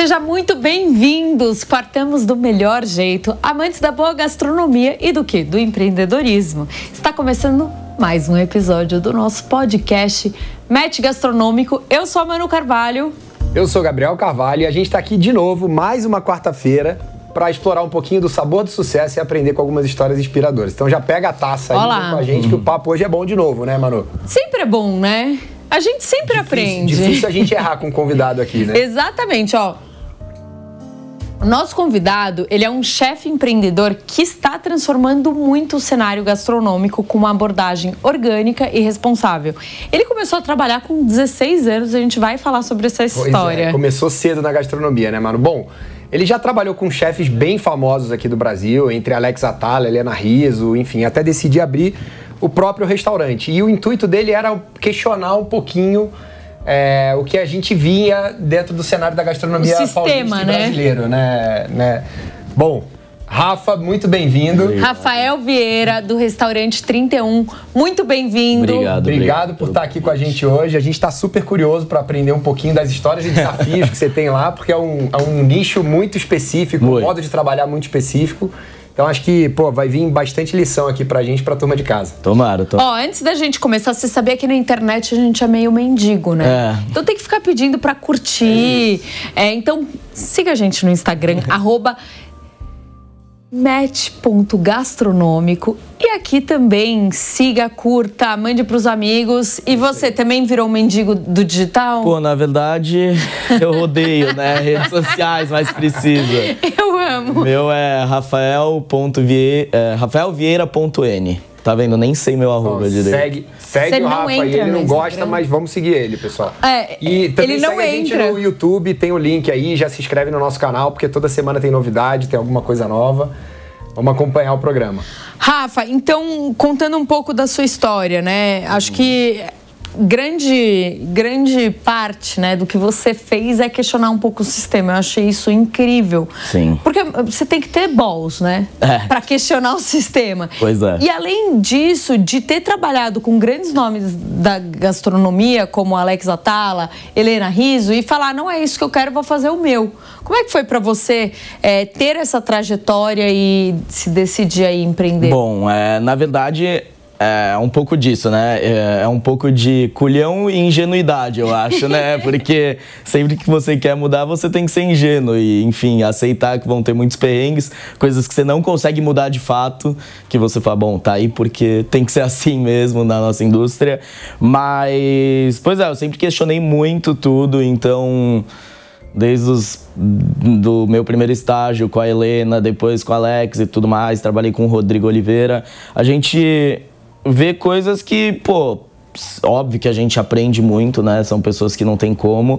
Seja muito bem-vindos! Partamos do melhor jeito, amantes da boa gastronomia e do quê? Do empreendedorismo. Está começando mais um episódio do nosso podcast Match Gastronômico. Eu sou a Manu Carvalho. Eu sou Gabriel Carvalho e a gente está aqui de novo, mais uma quarta-feira, para explorar um pouquinho do sabor do sucesso e aprender com algumas histórias inspiradoras. Então já pega a taça aí com a gente, que o papo hoje é bom de novo, né, Manu? Sempre é bom, né? A gente sempre aprende. Difícil a gente errar com o convidado aqui, né? Exatamente, ó. O nosso convidado, ele é um chefe empreendedor que está transformando muito o cenário gastronômico com uma abordagem orgânica e responsável. Ele começou a trabalhar com 16 anos, a gente vai falar sobre essa história. Pois é, começou cedo na gastronomia, né, Manu? Bom, ele já trabalhou com chefes bem famosos aqui do Brasil, entre Alex Atala, Helena Rizzo, enfim, até decidir abrir o próprio restaurante. E o intuito dele era questionar um pouquinho o que a gente via dentro do cenário da gastronomia paulista e brasileiro, né? Bom, Rafa, muito bem-vindo. Rafael Vieira, do Restaurante 31, muito bem-vindo. Obrigado por estar aqui com a gente hoje. A gente está super curioso para aprender um pouquinho das histórias e desafios que você tem lá, porque é um nicho muito específico, um modo de trabalhar muito específico. Então acho que, vai vir bastante lição aqui pra gente, pra turma de casa. Tomara. Ó, antes da gente começar, você sabia que na internet a gente é meio mendigo, né? Então tem que ficar pedindo pra curtir. Então siga a gente no Instagram, @match.gastronômico. E aqui também siga, curta, mande pros amigos. E você também virou um mendigo do digital? Pô, na verdade, eu odeio, né? Redes sociais, mas precisa. Eu amo. Meu é rafaelvieira.n. Tá vendo? Nem sei meu arroba direito. Segue o Rafa aí, ele não gosta, mas vamos seguir ele, pessoal. E também segue a gente no YouTube, tem o link aí, já se inscreve no nosso canal, porque toda semana tem novidade, tem alguma coisa nova. Vamos acompanhar o programa. Rafa, então, contando um pouco da sua história, né? Acho que grande parte, né, do que você fez é questionar um pouco o sistema. Eu achei isso incrível. Sim. Porque você tem que ter balls, né? Para questionar o sistema. Pois é. E além disso, de ter trabalhado com grandes nomes da gastronomia, como Alex Atala, Helena Rizzo, e falar, não é isso que eu quero, vou fazer o meu. Como é que foi para você ter essa trajetória e se decidir a empreender? Bom, na verdade, é um pouco disso, né? É um pouco de culhão e ingenuidade, eu acho, né? Porque sempre que você quer mudar, você tem que ser ingênuo e, enfim, aceitar que vão ter muitos perrengues, coisas que você não consegue mudar de fato, que você fala, bom, tá aí porque tem que ser assim mesmo na nossa indústria. Mas, pois é, eu sempre questionei muito tudo, então desde do meu primeiro estágio com a Helena, depois com a Alex e tudo mais, trabalhei com o Rodrigo Oliveira, a gente vê coisas que, óbvio que a gente aprende muito, né? São pessoas que não tem como,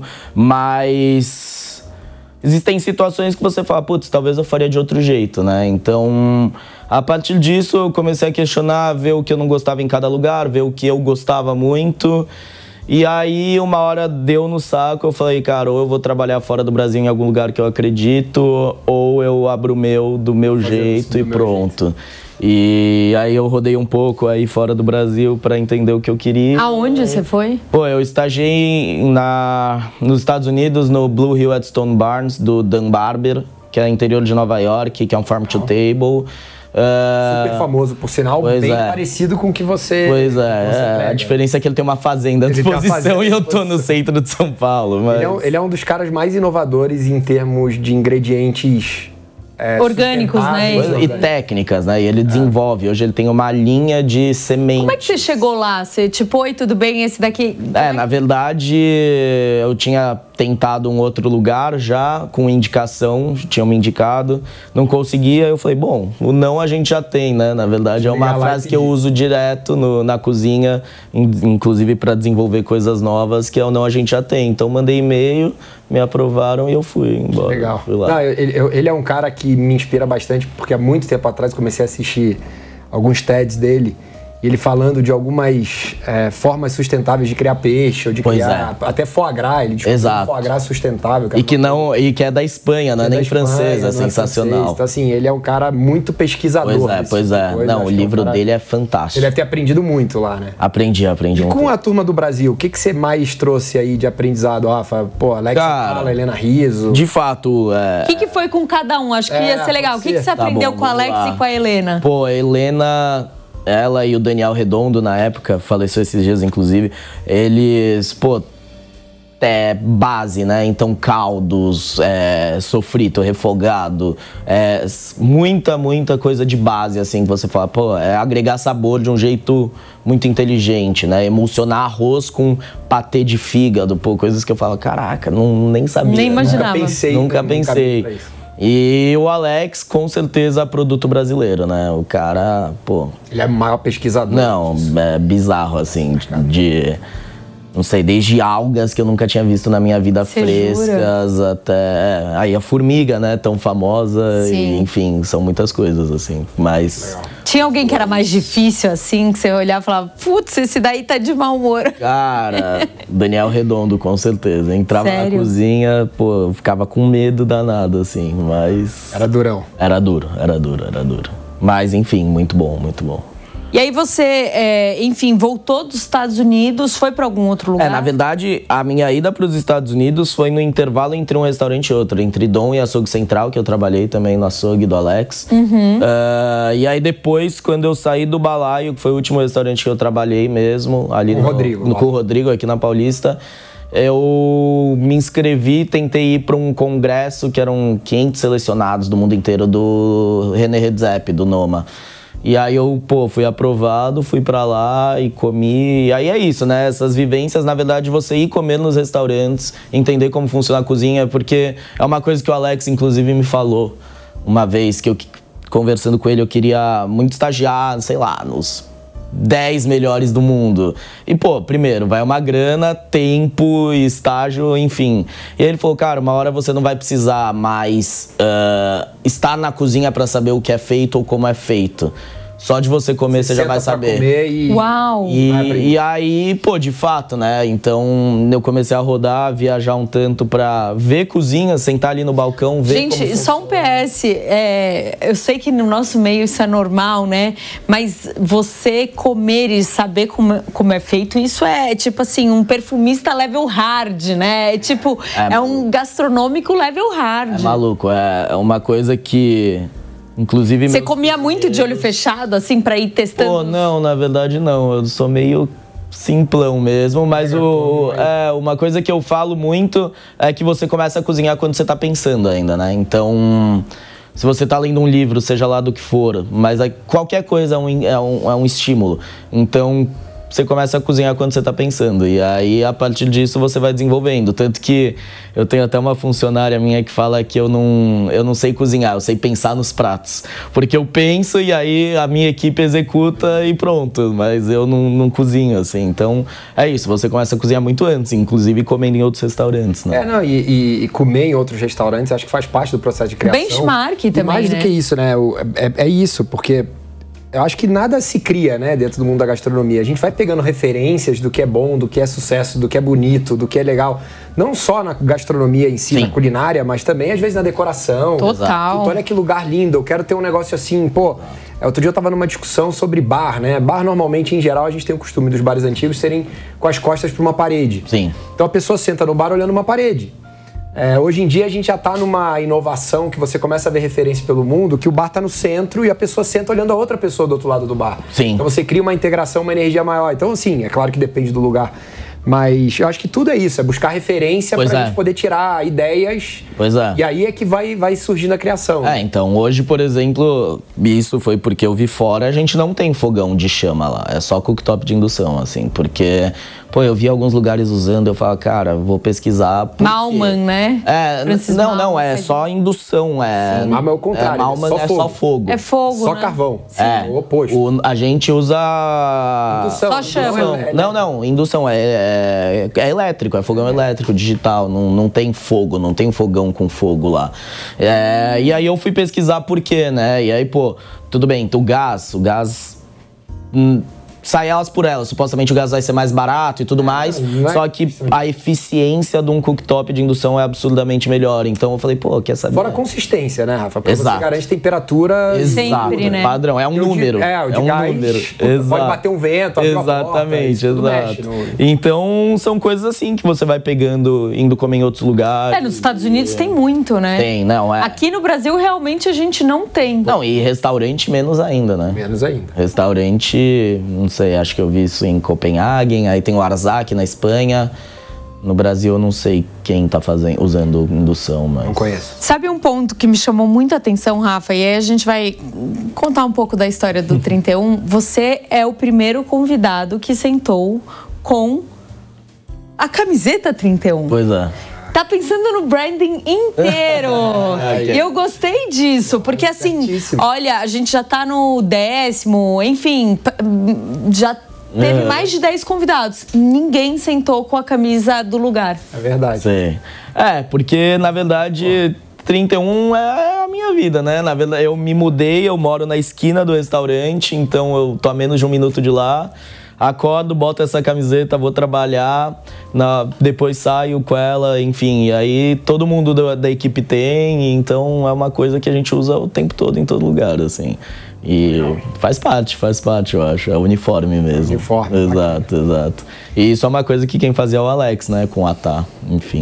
mas existem situações que você fala, putz, talvez eu faria de outro jeito, né? Então, a partir disso, eu comecei a questionar, ver o que eu não gostava em cada lugar, ver o que eu gostava muito. E aí, uma hora deu no saco, eu falei, cara, ou eu vou trabalhar fora do Brasil em algum lugar que eu acredito, ou eu abro o meu do meu jeito e pronto. E aí eu rodei um pouco aí fora do Brasil para entender o que eu queria. Aonde você foi? Eu estagiei nos Estados Unidos, no Blue Hill at Stone Barns, do Dan Barber, que é interior de Nova York, que é um farm to table. Super famoso, por sinal, bem parecido com o que você... Pois é, a diferença é que ele tem uma fazenda à disposição e eu tô no centro de São Paulo. Mas ele é um dos caras mais inovadores em termos de ingredientes orgânicos, né? E técnicas, né? E ele desenvolve. Hoje ele tem uma linha de sementes. Como é que você chegou lá? Você, oi, tudo bem, esse daqui... Na verdade, eu tinha tentado um outro lugar já, com indicação, tinham me indicado, não conseguia, eu falei, bom, o não a gente já tem, né? Na verdade, é uma frase que eu uso direto na cozinha, inclusive para desenvolver coisas novas, que é o não a gente já tem. Então, mandei e-mail, me aprovaram e eu fui embora. Legal. Fui lá. Não, ele é um cara que me inspira bastante, porque há muito tempo atrás comecei a assistir alguns TEDs dele, e ele falando de algumas formas sustentáveis de criar peixe, ou de criar até foie gras, ele descobriu foie gras sustentável. E que é da Espanha, não é nem francesa, sensacional. Então assim, ele é um cara muito pesquisador. Pois é. Não, o livro dele é fantástico. Você deve ter aprendido muito lá, né? Aprendi E com a turma do Brasil, o que você mais trouxe aí de aprendizado, Rafa? Pô, Alex Atala, Helena Rizzo. De fato, O que foi com cada um? Acho que ia ser legal. O que você aprendeu com o Alex e com a Helena? Pô, a Helena, ela e o Daniel Redondo, na época, faleceu esses dias, inclusive, eles, base, né? Então, caldos, sofrito, refogado, muita coisa de base, assim, que você fala, agregar sabor de um jeito muito inteligente, né? Emulsionar arroz com patê de fígado, coisas que eu falo, caraca, nem sabia. Nem imaginava. Nunca pensei. E o Alex, com certeza, produto brasileiro, né? O cara, Ele é o maior pesquisador. Não, é bizarro, assim, não sei, desde algas que eu nunca tinha visto na minha vida, frescas, até... Aí a formiga, né, tão famosa, e, enfim, são muitas coisas, assim, mas... Legal. Tinha alguém que era mais difícil, assim, que você olhava e falava, putz, esse daí tá de mau humor. Cara, Daniel Redondo, com certeza. Entrava na cozinha, eu ficava com medo danado, assim, mas... Era durão. Era duro. Mas, enfim, muito bom. E aí você, enfim, voltou dos Estados Unidos, foi para algum outro lugar? Na verdade, a minha ida para os Estados Unidos foi no intervalo entre um restaurante e outro, entre Dom e Açougue Central, que eu trabalhei também no açougue do Alex. E aí depois, quando eu saí do Balaio, que foi o último restaurante que eu trabalhei mesmo, ali com o Rodrigo, aqui na Paulista, eu me inscrevi, tentei ir para um congresso que eram 500 selecionados do mundo inteiro, do René Redzepi, do Noma. E aí eu, fui aprovado, fui pra lá e comi. E aí é isso, né? Essas vivências, na verdade, você ir comer nos restaurantes, entender como funciona a cozinha, porque é uma coisa que o Alex, inclusive, me falou uma vez, que eu, conversando com ele, eu queria muito estagiar, sei lá, nos 10 melhores do mundo. E, primeiro, vai uma grana, tempo, estágio, enfim. E aí ele falou, cara, uma hora você não vai precisar mais estar na cozinha pra saber o que é feito ou como é feito. Só de você comer, você já vai saber. Comer Uau! E aí, de fato, né? Então, eu comecei a rodar, viajar um tanto pra ver cozinha, sentar ali no balcão, ver como funciona. Só um PS. Eu sei que no nosso meio isso é normal, né? Mas você comer e saber como é feito, isso é tipo assim, um perfumista level hard, né? É um gastronômico level hard. É maluco, é uma coisa que... Inclusive, você comia muito de olho fechado, assim, pra ir testando? Não, na verdade não. Eu sou meio simplão mesmo, mas uma coisa que eu falo muito é que você começa a cozinhar quando você tá pensando ainda, né? Então, se você tá lendo um livro, seja lá do que for, mas qualquer coisa é um estímulo. Então, você começa a cozinhar quando você tá pensando. E aí, a partir disso, você vai desenvolvendo. Tanto que eu tenho até uma funcionária minha que fala que eu não sei cozinhar, eu sei pensar nos pratos. Porque eu penso e aí a minha equipe executa e pronto. Mas eu não cozinho, assim. Então, é isso. Você começa a cozinhar muito antes, inclusive comendo em outros restaurantes, né? E comer em outros restaurantes, acho que faz parte do processo de criação. Benchmark também, mais do que isso, né? É isso, porque... Eu acho que nada se cria, né, dentro do mundo da gastronomia. A gente vai pegando referências do que é bom, do que é sucesso, do que é bonito, do que é legal. Não só na gastronomia em si, na culinária, mas também, às vezes, na decoração. Total. Então, olha que lugar lindo, eu quero ter um negócio assim, outro dia eu tava numa discussão sobre bar, né? Bar, normalmente, em geral, a gente tem o costume dos bares antigos serem com as costas para uma parede. Sim. Então, a pessoa senta no bar olhando uma parede. Hoje em dia a gente já está numa inovação que você começa a ver referência pelo mundo, que o bar está no centro e a pessoa senta olhando a outra pessoa do outro lado do bar. Sim. Então você cria uma integração, uma energia maior. Então, assim, é claro que depende do lugar. Mas eu acho que tudo é isso, é buscar referência para a gente poder tirar ideias. Pois é. E aí é que vai surgindo a criação. Então hoje, por exemplo, isso foi porque eu vi fora, a gente não tem fogão de chama lá, é só cooktop de indução, assim, porque... eu vi alguns lugares usando, eu falo, cara, vou pesquisar. Malman, né? Não, é só indução. Sim, Malman é o contrário. Malman é só fogo. É fogo, só né? Carvão. Sim. O oposto. A gente usa... Indução. Só chama. Não, indução é elétrico, é fogão elétrico, digital, não tem fogo, não tem fogão com fogo lá. E aí eu fui pesquisar por quê, né? E aí, tudo bem, o gás... sai elas por elas. Supostamente o gás vai ser mais barato e tudo mais. Só que a eficiência de um cooktop de indução é absurdamente melhor. Então eu falei, pô, quer saber? Fora a consistência, né, Rafa? Porque Exato. você garante temperatura... Exato, sempre, né? Padrão. É um número. O de um gás, número. Pode bater um vento, abrir uma porta, exatamente, tudo exato. mexe no... Então são coisas assim que você vai pegando, indo comer em outros lugares. Nos Estados Unidos tem muito, né? Tem, não é? Aqui no Brasil, realmente, a gente não tem. Não, e restaurante menos ainda, né? Menos ainda. Restaurante, não sei, acho que eu vi isso em Copenhagen, aí tem o Arzak na Espanha. No Brasil eu não sei quem tá usando indução, mas... Não conheço. Sabe um ponto que me chamou muita atenção, Rafa? E aí a gente vai contar um pouco da história do 31. Você é o primeiro convidado que sentou com a camiseta 31. Pois é. Tá pensando no branding inteiro. E eu gostei disso, porque assim, olha, a gente já tá no 10º, enfim, já teve mais de 10 convidados. Ninguém sentou com a camisa do lugar. É verdade. Sim. Porque na verdade 31 é a minha vida, né? Na verdade, eu me mudei, eu moro na esquina do restaurante, então eu tô a menos de 1 minuto de lá. Acordo, boto essa camiseta, vou trabalhar, depois saio com ela, enfim. E aí todo mundo da equipe tem, então é uma coisa que a gente usa o tempo todo, em todo lugar, assim. E faz parte, eu acho. É uniforme mesmo. Uniforme. Exato. E isso é uma coisa que quem fazia é o Alex, né? Com a Tá, enfim.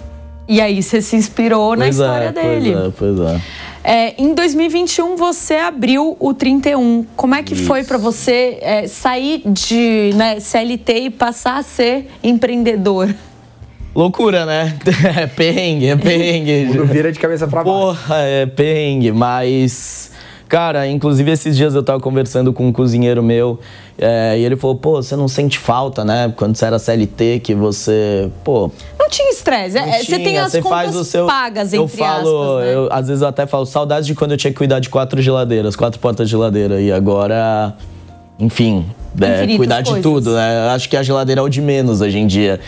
E aí você se inspirou na história dele. Pois é. Em 2021, você abriu o 31. Como é que foi para você sair de CLT e passar a ser empreendedor? Loucura, né? É perrengue. O mundo vira de cabeça pra baixo. Porra, é perrengue, mas... Cara, inclusive esses dias eu tava conversando com um cozinheiro meu e ele falou, pô, você não sente falta, né? Quando você era CLT, que você, pô... Não tinha estresse, você tem as contas pagas, entre aspas, né? Às vezes eu até falo, saudades de quando eu tinha que cuidar de 4 geladeiras, 4 portas de geladeira. E agora, enfim, cuidar de tudo, né? Acho que a geladeira é o de menos hoje em dia.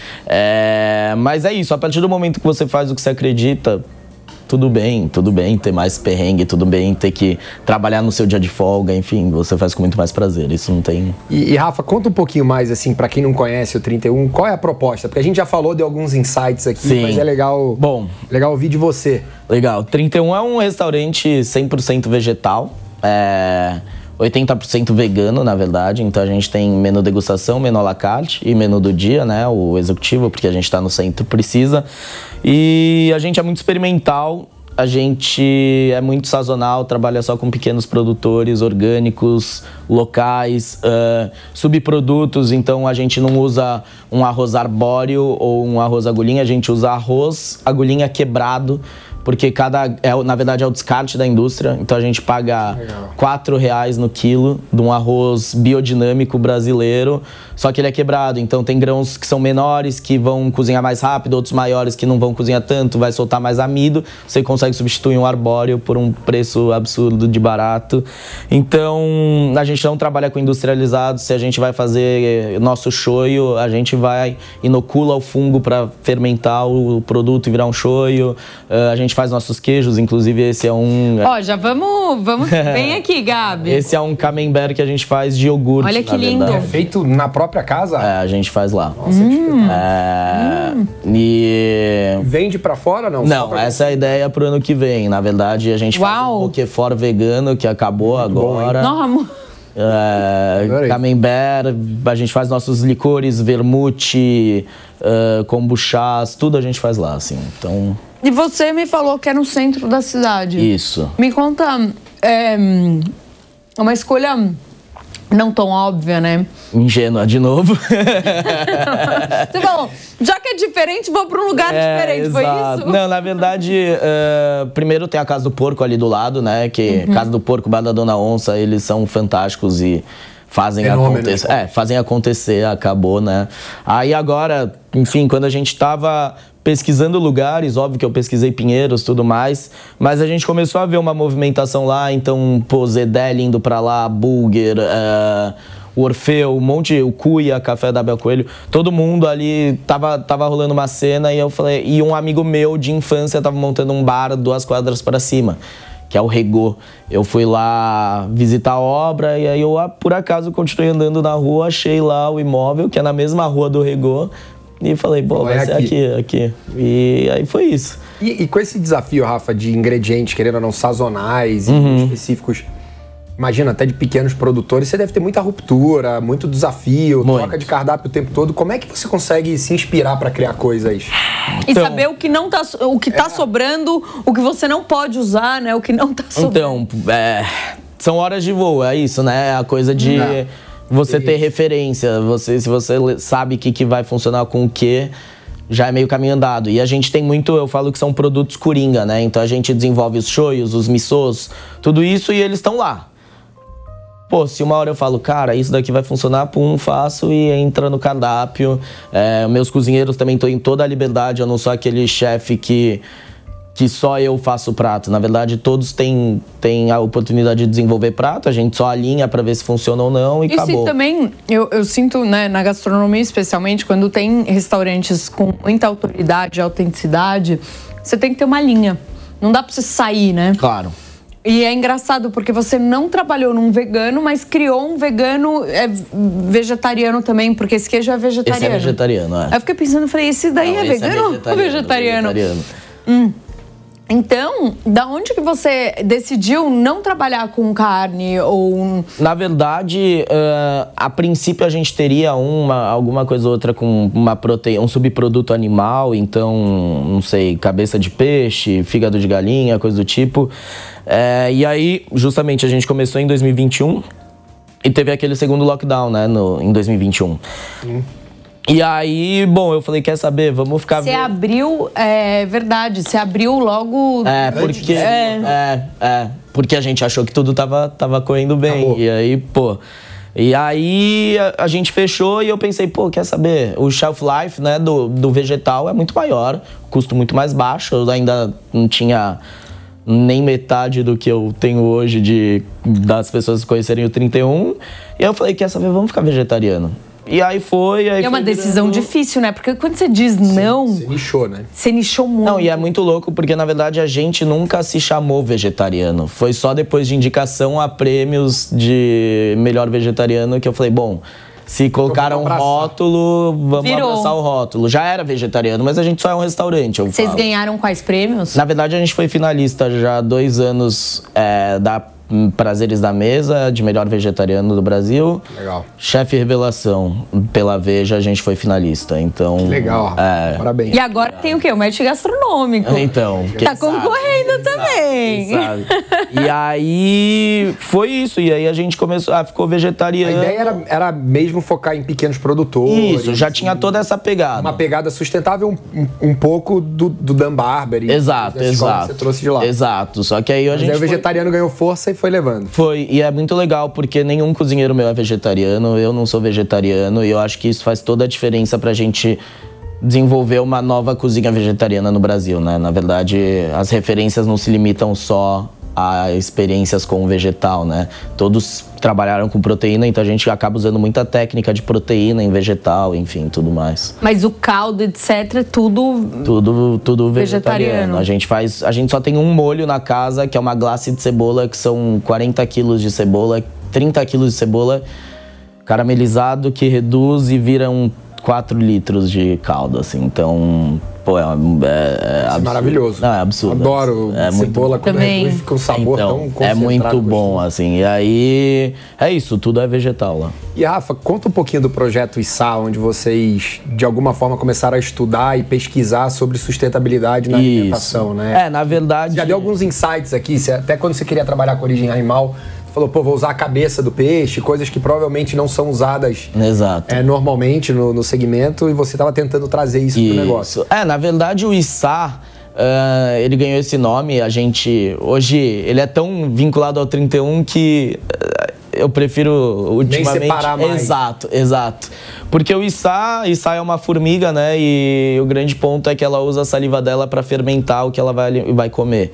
Mas é isso, a partir do momento que você faz o que você acredita... Tudo bem ter mais perrengue, tudo bem ter que trabalhar no seu dia de folga, enfim, você faz com muito mais prazer, isso não tem... E Rafa, conta um pouquinho mais, assim, pra quem não conhece o 31, qual é a proposta? Porque a gente já falou de alguns insights aqui, sim, mas é legal, legal ouvir de você. Legal, 31 é um restaurante 100% vegetal, 80% vegano, na verdade, então a gente tem menu degustação, menu à la carte e menu do dia, né, o executivo, porque a gente tá no centro, precisa. E a gente é muito experimental, a gente é muito sazonal, trabalha só com pequenos produtores orgânicos, locais, subprodutos, então a gente não usa um arroz arbóreo ou um arroz agulhinha, a gente usa arroz agulhinha quebrado, porque na verdade é o descarte da indústria, então a gente paga R$4 no quilo de um arroz biodinâmico brasileiro, só que ele é quebrado, então tem grãos que são menores, que vão cozinhar mais rápido, outros maiores que não vão cozinhar tanto, vai soltar mais amido, você consegue substituir um arbóreo por um preço absurdo de barato. Então a gente não trabalha com industrializados, se a gente vai fazer nosso shoyu, a gente inocula o fungo para fermentar o produto e virar um shoyu, a gente faz nossos queijos, inclusive esse é um... já vamos vem aqui, Gabi. Esse é um camembert que a gente faz de iogurte. Olha que lindo. É feito na própria casa? A gente faz lá. Nossa, E... Vende pra fora, não? Não, essa é a ideia pro ano que vem. Na verdade, a gente faz um Roquefort vegano, que acabou agora. Não, amor. Camembert, a gente faz nossos licores, vermute, kombuchás, tudo a gente faz lá, assim, então... E você me falou que é no centro da cidade. Isso. Me conta, uma escolha não tão óbvia, né? Ingênua, de novo. Você falou, já que é diferente, vou para um lugar diferente, exato. Foi isso? Não, na verdade, primeiro tem a Casa do Porco ali do lado, né? Que Casa do Porco, Bar da Dona Onça, eles são fantásticos e fazem acontecer. Fazem acontecer, acabou, né? Aí agora, enfim, quando a gente tava pesquisando lugares, óbvio que eu pesquisei Pinheiros e tudo mais, mas a gente começou a ver uma movimentação lá, então, pô, Zedel indo pra lá, Bulger, o Orfeu, o Cuia, Café da Abel Coelho, todo mundo ali tava rolando uma cena e eu falei, e um amigo meu de infância tava montando um bar 2 quadras pra cima. que é o Regô. Eu fui lá visitar a obra e aí eu, por acaso, continuei andando na rua, achei lá o imóvel, que é na mesma rua do Regô, e falei, pô, vai ser aqui. E aí foi isso. E com esse desafio, Rafa, de ingredientes, querendo ou não, sazonais e específicos, imagina, até de pequenos produtores, você deve ter muita ruptura, muito desafio, troca de cardápio o tempo todo. Como é que você consegue se inspirar para criar coisas? E saber o que não tá, o que tá sobrando, o que você não pode usar, né? O que não tá sobrando. Então, são horas de voo, é isso, né? A coisa de você ter referência, se você sabe o que vai funcionar com o quê, já é meio caminho andado. E a gente tem muito, eu falo que são produtos coringa, né? Então a gente desenvolve os shoyos, os missôs, tudo isso e eles estão lá. Pô, se uma hora eu falo, cara, isso daqui vai funcionar, pum, faço e entra no cardápio. Meus cozinheiros também têm toda a liberdade, eu não sou aquele chefe que só eu faço o prato. Na verdade, todos têm a oportunidade de desenvolver prato, a gente só alinha para ver se funciona ou não e acabou. E também, eu sinto, né, na gastronomia especialmente, quando tem restaurantes com muita autoridade e autenticidade, você tem que ter uma linha. Não dá para você sair, né? Claro. E é engraçado porque você não trabalhou num vegano, mas criou um vegano vegetariano também, porque esse queijo é vegetariano. Esse é vegetariano, Aí eu fiquei pensando, falei, esse daí é vegano ou vegetariano? Então, da onde que você decidiu não trabalhar com carne ou... Na verdade, a princípio a gente teria alguma coisa ou outra com uma proteína, um subproduto animal, então, não sei, cabeça de peixe, fígado de galinha, coisa do tipo. E aí, justamente, a gente começou em 2021 e teve aquele segundo lockdown, né, em 2021. E aí, bom, eu falei, quer saber, vamos ficar... Você abriu, verdade, você abriu logo... Porque a gente achou que tudo tava correndo bem. Acabou. E aí, pô... E aí a gente fechou e eu pensei, pô, quer saber? O shelf life, né, do vegetal é muito maior, custo muito mais baixo. Eu ainda não tinha nem metade do que eu tenho hoje das pessoas conhecerem o 31. E aí eu falei, quer saber, vamos ficar vegetariano. E aí foi... Aí é uma decisão difícil, né? Porque quando você diz não... Você nichou, né? Você nichou muito. Não, e é muito louco porque, na verdade, a gente nunca se chamou vegetariano. Foi só depois de indicação a prêmios de melhor vegetariano que eu falei, bom, se colocaram um rótulo, vamos abraçar o rótulo. Já era vegetariano, mas a gente só é um restaurante, Vocês ganharam quais prêmios? Na verdade, a gente foi finalista já há 2 anos da Prazeres da Mesa, de melhor vegetariano do Brasil. Legal. Chefe Revelação, pela Veja, a gente foi finalista, então... Legal, parabéns. E agora tem o quê? O Match Gastronômico. Então... Tá concorrendo também. E aí, foi isso. E aí a gente começou... ficou vegetariano. A ideia era mesmo focar em pequenos produtores. Isso, já tinha toda essa pegada. Uma pegada sustentável, um pouco do Dan Barber. Exato. Que você trouxe de lá. Exato, só que aí a gente... Aí o vegetariano ganhou força e foi levando. Foi, e é muito legal porque nenhum cozinheiro meu é vegetariano, eu não sou vegetariano e eu acho que isso faz toda a diferença pra gente desenvolver uma nova cozinha vegetariana no Brasil, né? Na verdade, as referências não se limitam só a experiências com o vegetal, né? Todos trabalharam com proteína, então a gente acaba usando muita técnica de proteína em vegetal, enfim, tudo mais. Mas o caldo, etc, tudo vegetariano. A gente só tem um molho na casa, que é uma glace de cebola, que são 40 quilos de cebola, 30 quilos de cebola caramelizado, que reduz e vira 4 litros de caldo, assim. Então, pô, é absurdo. Maravilhoso. Não, é absurdo. Adoro cebola quando também. Com sabor tão concentrado. É muito bom, assim. E aí, é isso, tudo é vegetal lá. E Rafa, conta um pouquinho do projeto ISA, onde vocês, de alguma forma, começaram a estudar e pesquisar sobre sustentabilidade na alimentação, né? Na verdade... Já deu alguns insights aqui, até quando você queria trabalhar com origem animal, falou, pô, vou usar a cabeça do peixe, coisas que provavelmente não são usadas normalmente no segmento, e você estava tentando trazer isso pro negócio. Na verdade, o ISA, ele ganhou esse nome, hoje, ele é tão vinculado ao 31 que eu prefiro ultimamente... Nem separar mais. Exato. Porque o ISA é uma formiga, né, e o grande ponto é que ela usa a saliva dela para fermentar o que ela vai comer.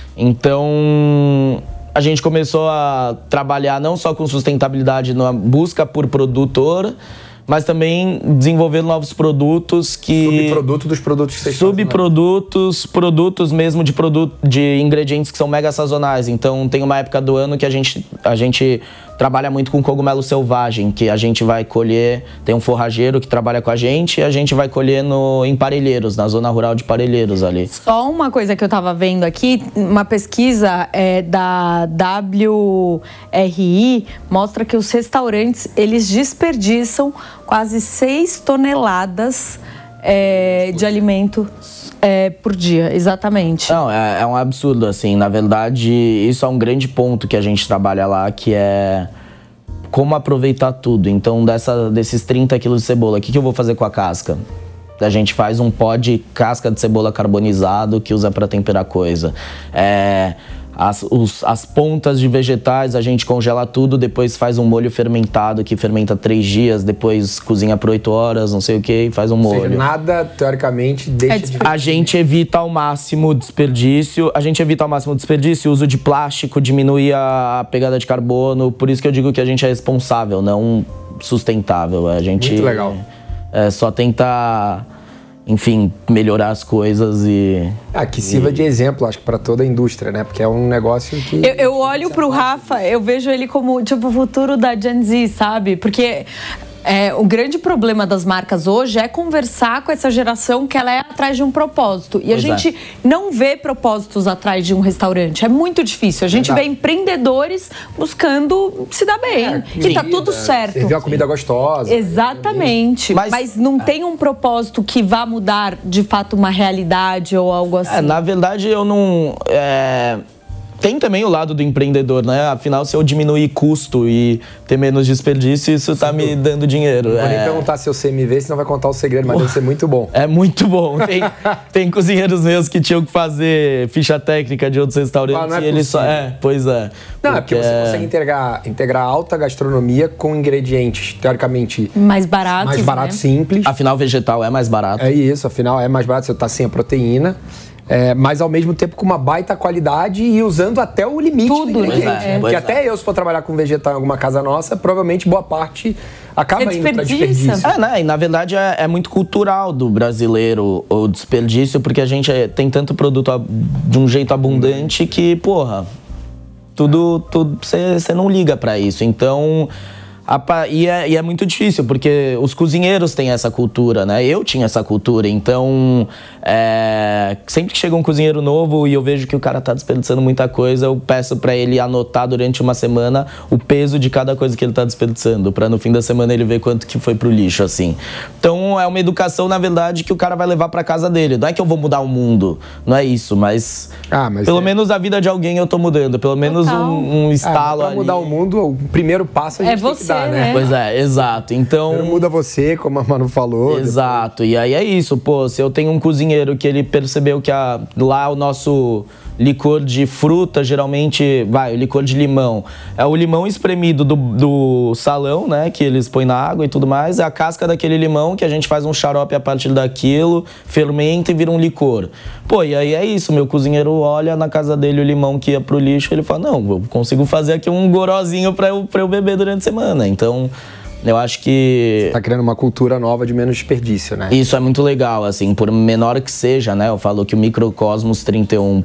Então... A gente começou a trabalhar não só com sustentabilidade na busca por produtor, mas também desenvolvendo novos produtos que... Subproduto dos produtos que vocês Subprodutos, produtos mesmo de ingredientes que são mega sazonais. Então, tem uma época do ano que a gente trabalha muito com cogumelo selvagem, que a gente vai colher, tem um forrageiro que trabalha com a gente e a gente vai colher em Parelheiros, na zona rural de Parelheiros ali. Só uma coisa que eu tava vendo aqui, uma pesquisa da WRI mostra que os restaurantes, eles desperdiçam quase 6 toneladas de alimento por dia, exatamente. Não, é um absurdo, assim. Na verdade, isso é um grande ponto que a gente trabalha lá, que é como aproveitar tudo. Então, desses 30 quilos de cebola, o que eu vou fazer com a casca? A gente faz um pó de casca de cebola carbonizado que usa para temperar coisa. As pontas de vegetais, a gente congela tudo, depois faz um molho fermentado que fermenta 3 dias, depois cozinha por 8 horas, não sei o que, e faz um molho. Ou seja, nada, teoricamente, deixa de... A gente evita ao máximo desperdício, uso de plástico, diminui a pegada de carbono, por isso que eu digo que a gente é responsável, não sustentável. A gente muito legal. Só tenta... enfim, melhorar as coisas e... que sirva de exemplo, acho que para toda a indústria, né? Porque é um negócio que... Eu olho pro Rafa, eu vejo ele como, tipo, o futuro da Gen Z, sabe? Porque... o grande problema das marcas hoje é conversar com essa geração que ela é atrás de um propósito. E a gente não vê propósitos atrás de um restaurante. É muito difícil. A gente vê empreendedores buscando se dar bem. E tá tudo certo. Servir uma comida gostosa. Exatamente. Mas não tem um propósito que vá mudar, de fato, uma realidade ou algo assim. Na verdade, eu não... Tem também o lado do empreendedor, né? Afinal, se eu diminuir custo e ter menos desperdício, isso tá me dando dinheiro. Não vou nem perguntar se eu sei me ver, senão vai contar o segredo, mas deve ser muito bom. É muito bom. Tem cozinheiros meus que tinham que fazer ficha técnica de outros restaurantes não é e eles só... pois é. Não, porque você consegue integrar alta gastronomia com ingredientes, teoricamente... mais baratos, né? Simples. Afinal, vegetal é mais barato. É isso, afinal é mais barato, você tá sem a proteína. Mas ao mesmo tempo com uma baita qualidade e usando até o limite do ingrediente. Porque até eu, se for trabalhar com vegetal em alguma casa nossa, provavelmente boa parte acaba indo para desperdício. Né? E na verdade é muito cultural do brasileiro o desperdício, porque a gente tem tanto produto de um jeito abundante que, porra, tudo você não liga para isso. Então... E é muito difícil, porque os cozinheiros têm essa cultura, né? Eu tinha essa cultura, então sempre que chega um cozinheiro novo e eu vejo que o cara tá desperdiçando muita coisa, eu peço pra ele anotar durante uma semana o peso de cada coisa que ele tá desperdiçando, pra no fim da semana ele ver quanto que foi pro lixo, assim. Então é uma educação, na verdade, que o cara vai levar pra casa dele. Não é que eu vou mudar o mundo, não é isso, mas pelo menos a vida de alguém eu tô mudando, pelo menos um estalo pra ali. Mudar o mundo, o primeiro passo a gente tem que dar. Né? Pois exato. Então... Primeiro muda você, como a Manu falou. Exato. Depois... E aí é isso, pô. Se eu tenho um cozinheiro que ele percebeu que lá o nosso licor de fruta, geralmente, o licor de limão. É o limão espremido do salão, né? Que eles põem na água e tudo mais. É a casca daquele limão que a gente faz um xarope a partir daquilo, fermenta e vira um licor. Pô, e aí é isso. Meu cozinheiro olha na casa dele o limão que ia pro lixo e ele fala, não, eu consigo fazer aqui um gorozinho pra eu beber durante a semana. Então... eu acho que... Você tá criando uma cultura nova de menos desperdício, né? Isso é muito legal, assim, por menor que seja, né? Eu falo que o Microcosmos 31,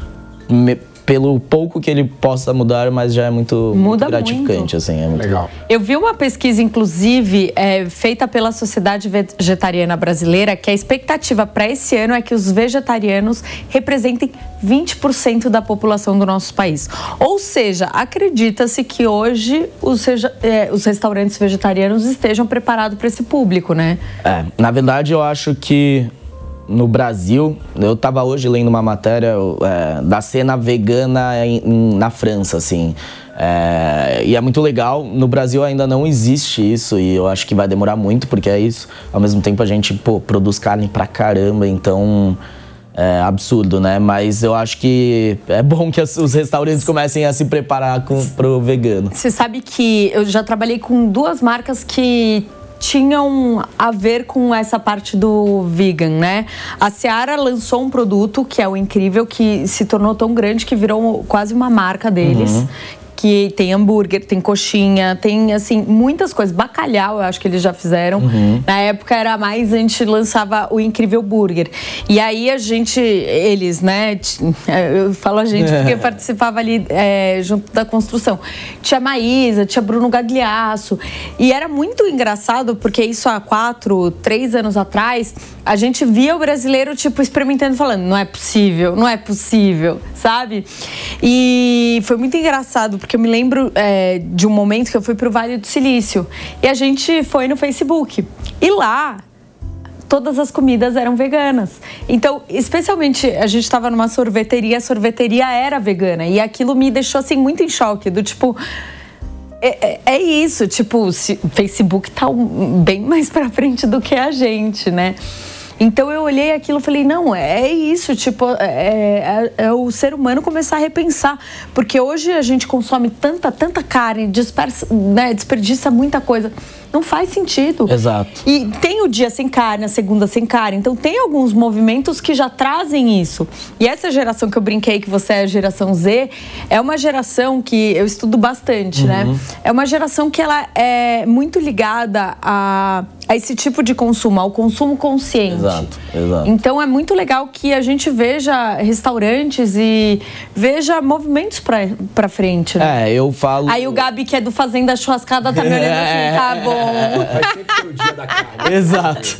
pelo pouco que ele possa mudar, mas já é muito gratificante, muito. Assim. É muito legal. Eu vi uma pesquisa, inclusive, feita pela Sociedade Vegetariana Brasileira, que a expectativa para esse ano é que os vegetarianos representem 20% da população do nosso país. Ou seja, acredita-se que hoje os restaurantes vegetarianos estejam preparados para esse público, né? Na verdade, eu acho que no Brasil, eu estava hoje lendo uma matéria da cena vegana na França, assim. E é muito legal. No Brasil ainda não existe isso e eu acho que vai demorar muito, porque é isso. Ao mesmo tempo a gente, produz carne pra caramba, então... é absurdo, né? Mas eu acho que é bom que os restaurantes comecem a se preparar pro vegano. Você sabe que eu já trabalhei com 2 marcas que tinham a ver com essa parte do vegan, né? A Seara lançou um produto que é o Incrível, que se tornou tão grande que virou quase uma marca deles. que tem hambúrguer, tem coxinha, tem, assim, muitas coisas. Bacalhau, eu acho que eles já fizeram. Na época era mais, a gente lançava o Incrível Burger. E aí eles, né, eu falo a gente porque eu participava ali junto da construção. Tinha Maísa, tinha Bruno Gagliasso. E era muito engraçado, porque isso há 4, 3 anos atrás, a gente via o brasileiro, tipo, experimentando, falando, não é possível, sabe? E foi muito engraçado, porque eu me lembro de um momento que eu fui pro Vale do Silício. E a gente foi no Facebook. E lá, todas as comidas eram veganas. Então, especialmente, a gente estava numa sorveteria, a sorveteria era vegana. E aquilo me deixou, assim, muito em choque, do tipo... É isso, tipo, o Facebook tá bem mais pra frente do que a gente, né? Então eu olhei aquilo e falei, não, é isso, tipo, é o ser humano começar a repensar. Porque hoje a gente consome tanta carne, desperdiça muita coisa. Não faz sentido. Exato. E tem o dia sem carne, a segunda sem carne. Então tem alguns movimentos que já trazem isso. E essa geração que eu brinquei que você é a geração Z, é uma geração que eu estudo bastante, né? É uma geração que ela é muito ligada a esse tipo de consumo, ao consumo consciente. Exato. Então é muito legal que a gente veja restaurantes e veja movimentos pra frente, né? Eu falo... Aí o Gabi, que é do Fazenda Churrascada, tá me olhando assim, tá bom. Vai sempre ter o dia da carne. Exato.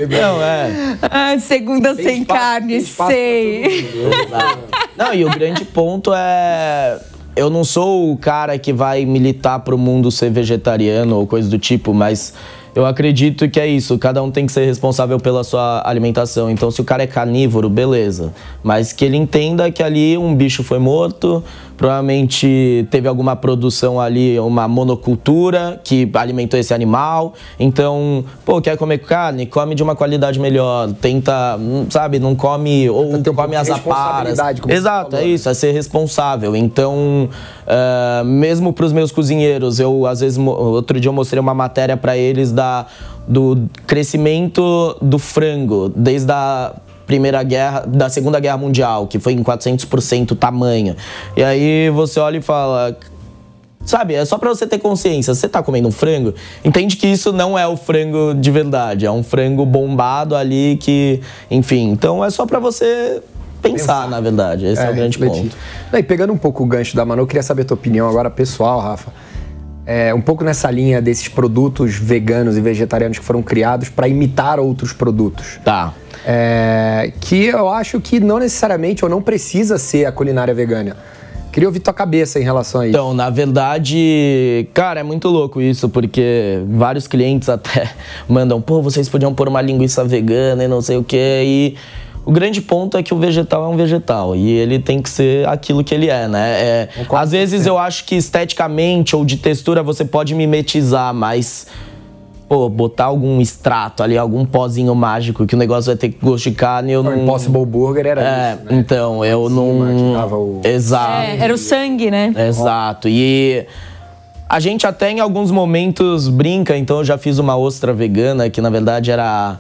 Não, segunda tem sem carne, sei. Não, e o grande ponto é... Eu não sou o cara que vai militar pro mundo ser vegetariano ou coisa do tipo, mas... Eu acredito que é isso, cada um tem que ser responsável pela sua alimentação. Então, se o cara é carnívoro, beleza. Mas que ele entenda que ali um bicho foi morto, provavelmente teve alguma produção ali, uma monocultura que alimentou esse animal. Então, quer comer carne? Come de uma qualidade melhor. Tenta, sabe, não come ou come as aparas. Exato, é isso, é ser responsável. Então, mesmo para os meus cozinheiros, eu às vezes, outro dia eu mostrei uma matéria para eles do crescimento do frango desde a Segunda Guerra Mundial, que foi em 400% o tamanho. E aí você olha e fala... Sabe, é só pra você ter consciência. Você tá comendo um frango, entende que isso não é o frango de verdade. É um frango bombado ali que... Enfim, então é só pra você pensar, na verdade. Esse é o grande ponto. E pegando um pouco o gancho da Manu, eu queria saber a tua opinião agora pessoal, Rafa. Um pouco nessa linha desses produtos veganos e vegetarianos que foram criados para imitar outros produtos. Tá. Que eu acho que não necessariamente ou não precisa ser a culinária vegana. Queria ouvir tua cabeça em relação a isso. Então, na verdade, cara, é muito louco isso, porque vários clientes até mandam, vocês podiam pôr uma linguiça vegana e não sei o quê, e... O grande ponto é que o vegetal é um vegetal e ele tem que ser aquilo que ele é, né? Às vezes eu acho que esteticamente ou de textura você pode mimetizar, mas... botar algum extrato ali, algum pozinho mágico que o negócio vai ter gosto de carne, eu não... O Impossible Burger era isso, né? Então, eu não... Exato. Era o sangue, né? Exato. E... A gente até em alguns momentos brinca, então eu já fiz uma ostra vegana, que na verdade era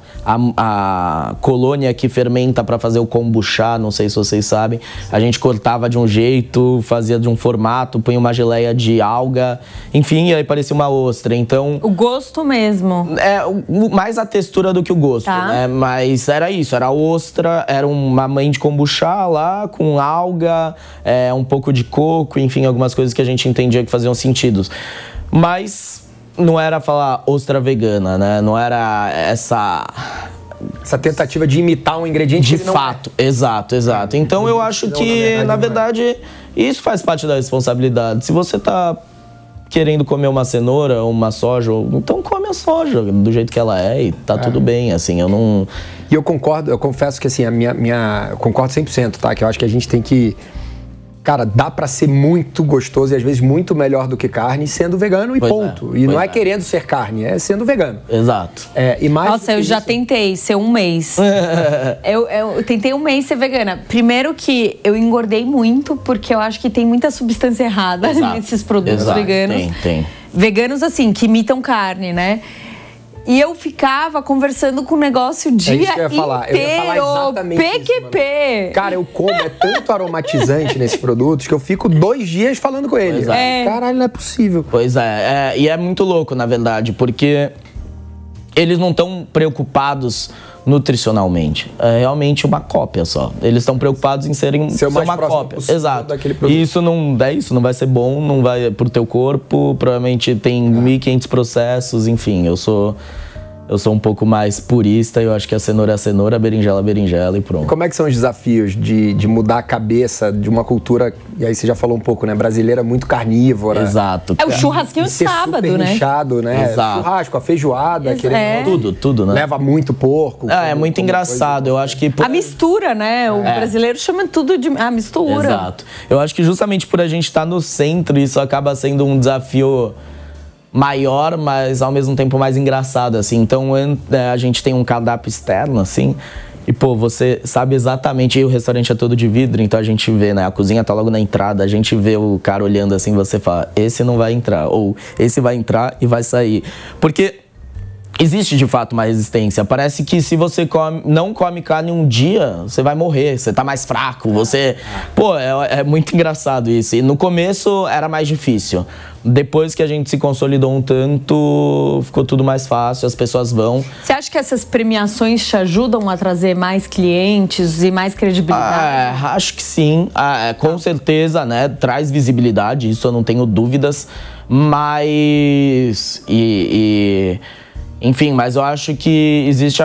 a colônia que fermenta para fazer o kombucha, não sei se vocês sabem. A gente cortava de um jeito, fazia de um formato, punha uma geleia de alga, enfim, aí parecia uma ostra, então... O gosto mesmo. Mais a textura do que o gosto, né? Mas era isso, era ostra, era uma mãe de kombucha lá, com alga, um pouco de coco, enfim, algumas coisas que a gente entendia que faziam sentido. Mas não era falar ostra vegana, né? Não era essa tentativa de imitar um ingrediente de fato. Exato. Então eu acho que, na verdade, isso faz parte da responsabilidade. Se você tá querendo comer uma cenoura ou uma soja, então come a soja do jeito que ela é e tá tudo bem, assim, eu não... E eu concordo, eu confesso que assim, eu concordo 100%, tá? Que eu acho que a gente tem que... Cara, dá pra ser muito gostoso e às vezes muito melhor do que carne sendo vegano e ponto. E não é querendo ser carne, é sendo vegano. Exato. E mais Nossa, eu já tentei ser um mês. eu tentei um mês ser vegana. Primeiro que eu engordei muito, porque eu acho que tem muita substância errada nesses produtos veganos. Tem. Veganos, assim, que imitam carne, né? E eu ficava conversando com o negócio o dia isso que eu ia falar. inteiro. Eu ia falar exatamente PQP. Isso, cara, eu como, é tanto aromatizante nesses produtos que eu fico 2 dias falando com eles. Caralho, não é possível. Pois é, e é muito louco, na verdade, porque eles não estão preocupados nutricionalmente. É realmente uma cópia só. Eles estão preocupados em ser uma cópia. Exato. E isso não vai ser bom, não vai pro teu corpo, provavelmente tem 1.500 processos, enfim, eu sou um pouco mais purista, eu acho que a cenoura é a cenoura, a berinjela é a berinjela e pronto. Como é que são os desafios de mudar a cabeça de uma cultura, e aí você já falou um pouco, né, brasileira muito carnívora. Exato. É o churrasquinho de sábado, super né? Nichado, né? Exato. Churrasco, a feijoada, Tudo, né? Leva muito porco. É muito engraçado, eu acho que... A mistura, né? O brasileiro chama tudo de... mistura. Exato. Eu acho que justamente por a gente estar no centro, isso acaba sendo um desafio maior, mas ao mesmo tempo mais engraçado, assim. Então, a gente tem um cardápio externo, assim, e, pô, você sabe exatamente, e o restaurante é todo de vidro, então a gente vê, né, a cozinha tá logo na entrada, a gente vê o cara olhando assim, você fala, esse não vai entrar, ou esse vai entrar e vai sair. Porque existe, de fato, uma resistência. Parece que se você não come carne um dia, você vai morrer, você tá mais fraco, você... Pô, é muito engraçado isso. E no começo era mais difícil. Depois que a gente se consolidou um tanto, ficou tudo mais fácil, as pessoas vão. Você acha que essas premiações te ajudam a trazer mais clientes e mais credibilidade? Acho que sim, com certeza, né? Traz visibilidade, isso eu não tenho dúvidas, mas... Enfim, mas eu acho que existe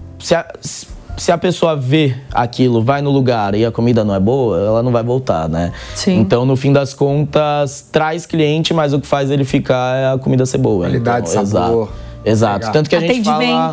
se a pessoa vê aquilo, vai no lugar e a comida não é boa, ela não vai voltar, né? Sim. Então, no fim das contas, traz cliente, mas o que faz ele ficar é a comida ser boa. Qualidade, então, sabor. Exato. Tanto que a gente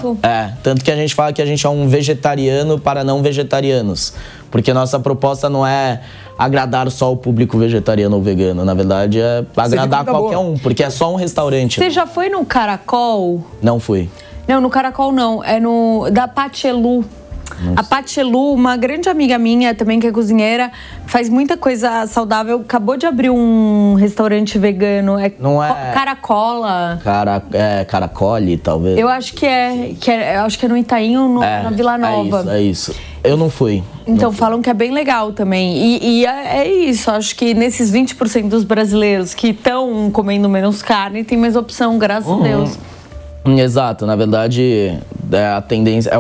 fala que a gente é um vegetariano para não vegetarianos. Porque nossa proposta não é agradar só o público vegetariano ou vegano. Na verdade, é agradar qualquer um, porque é só um restaurante. Você já foi no Caracol? Não fui. Não, no Caracol não. É da Pachelu. A Pachelu, uma grande amiga minha também, que é cozinheira, faz muita coisa saudável. Acabou de abrir um restaurante vegano. Não é... Caracola. Caracole, talvez. Eu acho que eu acho que é no Itaim ou na Vila Nova. É isso. Eu não fui. Então, falam que é bem legal também. E é isso, acho que nesses 20% dos brasileiros que estão comendo menos carne, tem mais opção, graças a Deus. Exato, na verdade, a tendência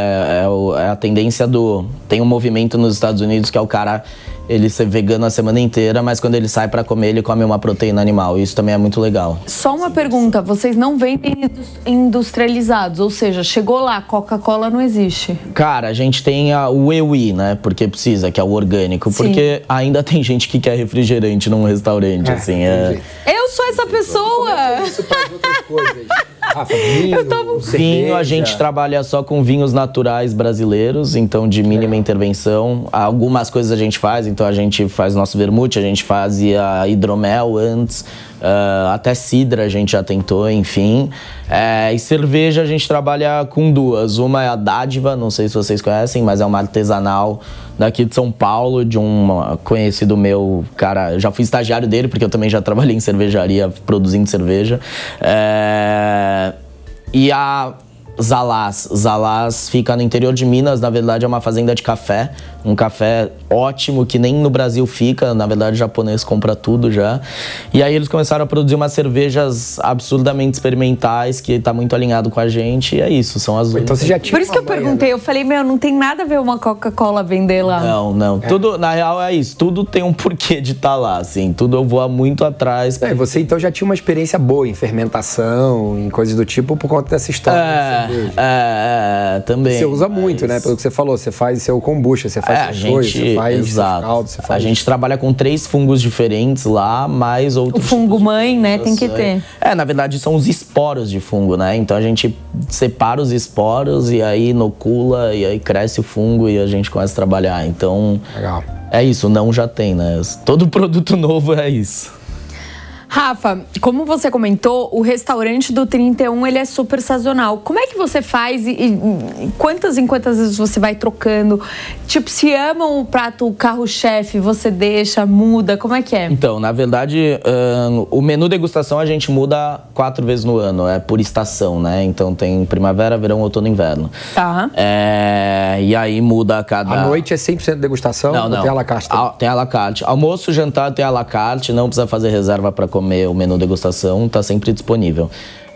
a tendência tem um movimento nos Estados Unidos que é o cara ele ser vegano a semana inteira, mas quando ele sai pra comer, ele come uma proteína animal. Isso também é muito legal. Só uma pergunta, vocês não vendem industrializados, ou seja, chegou lá, Coca-Cola não existe? Cara, a gente tem o EWI, né? Porque precisa, que é o orgânico. Sim. Porque ainda tem gente que quer refrigerante num restaurante, assim. Eu sou essa pessoa! Como é que é isso para outras coisas? Rafa, vinho, a gente trabalha só com vinhos naturais brasileiros, então de mínima intervenção. Algumas coisas a gente faz, então a gente faz nosso vermute, a gente fazia hidromel antes, até cidra a gente já tentou, enfim. E cerveja a gente trabalha com duas. Uma é a Dádiva, não sei se vocês conhecem, mas é uma artesanal daqui de São Paulo, de um conhecido meu, cara, já fui estagiário dele, porque eu também já trabalhei em cervejaria produzindo cerveja. E a Zalaz fica no interior de Minas, na verdade é uma fazenda de café, um café ótimo que nem no Brasil fica, na verdade o japonês compra tudo já. E aí eles começaram a produzir umas cervejas absurdamente experimentais, que tá muito alinhado com a gente, e é isso, são as Então você já tinha. Por isso que eu perguntei, eu falei, não tem nada a ver uma Coca-Cola vender lá. Não, tudo, na real é isso, tudo tem um porquê de estar lá, assim, tudo eu vou muito atrás. Você então já tinha uma experiência boa em fermentação, em coisas do tipo, por conta dessa história. Também. Você usa muito, né? Pelo que você falou, você faz seu kombucha, você faz você faz caldo, você faz... A gente trabalha com 3 fungos diferentes lá, mais outros. O fungo mãe, né? Tem que ter. Na verdade são os esporos de fungo, né? Então a gente separa os esporos e aí inocula e aí cresce o fungo e a gente começa a trabalhar. Então, legal. É isso, não já tem, né? Todo produto novo é isso. Rafa, como você comentou, o restaurante do 31, ele é super sazonal. Como é que você faz e quantas em quantas vezes você vai trocando? Tipo, se amam o prato carro-chefe, você deixa, muda, como é que é? Então, na verdade, o menu degustação a gente muda 4 vezes no ano, é por estação, né? Então tem primavera, verão, outono e inverno. Tá. E aí muda a cada... À noite é 100% degustação? Não. Tem à la carte? Tem à la carte. Almoço, jantar tem à la carte, não precisa fazer reserva para comer, o menu degustação tá sempre disponível.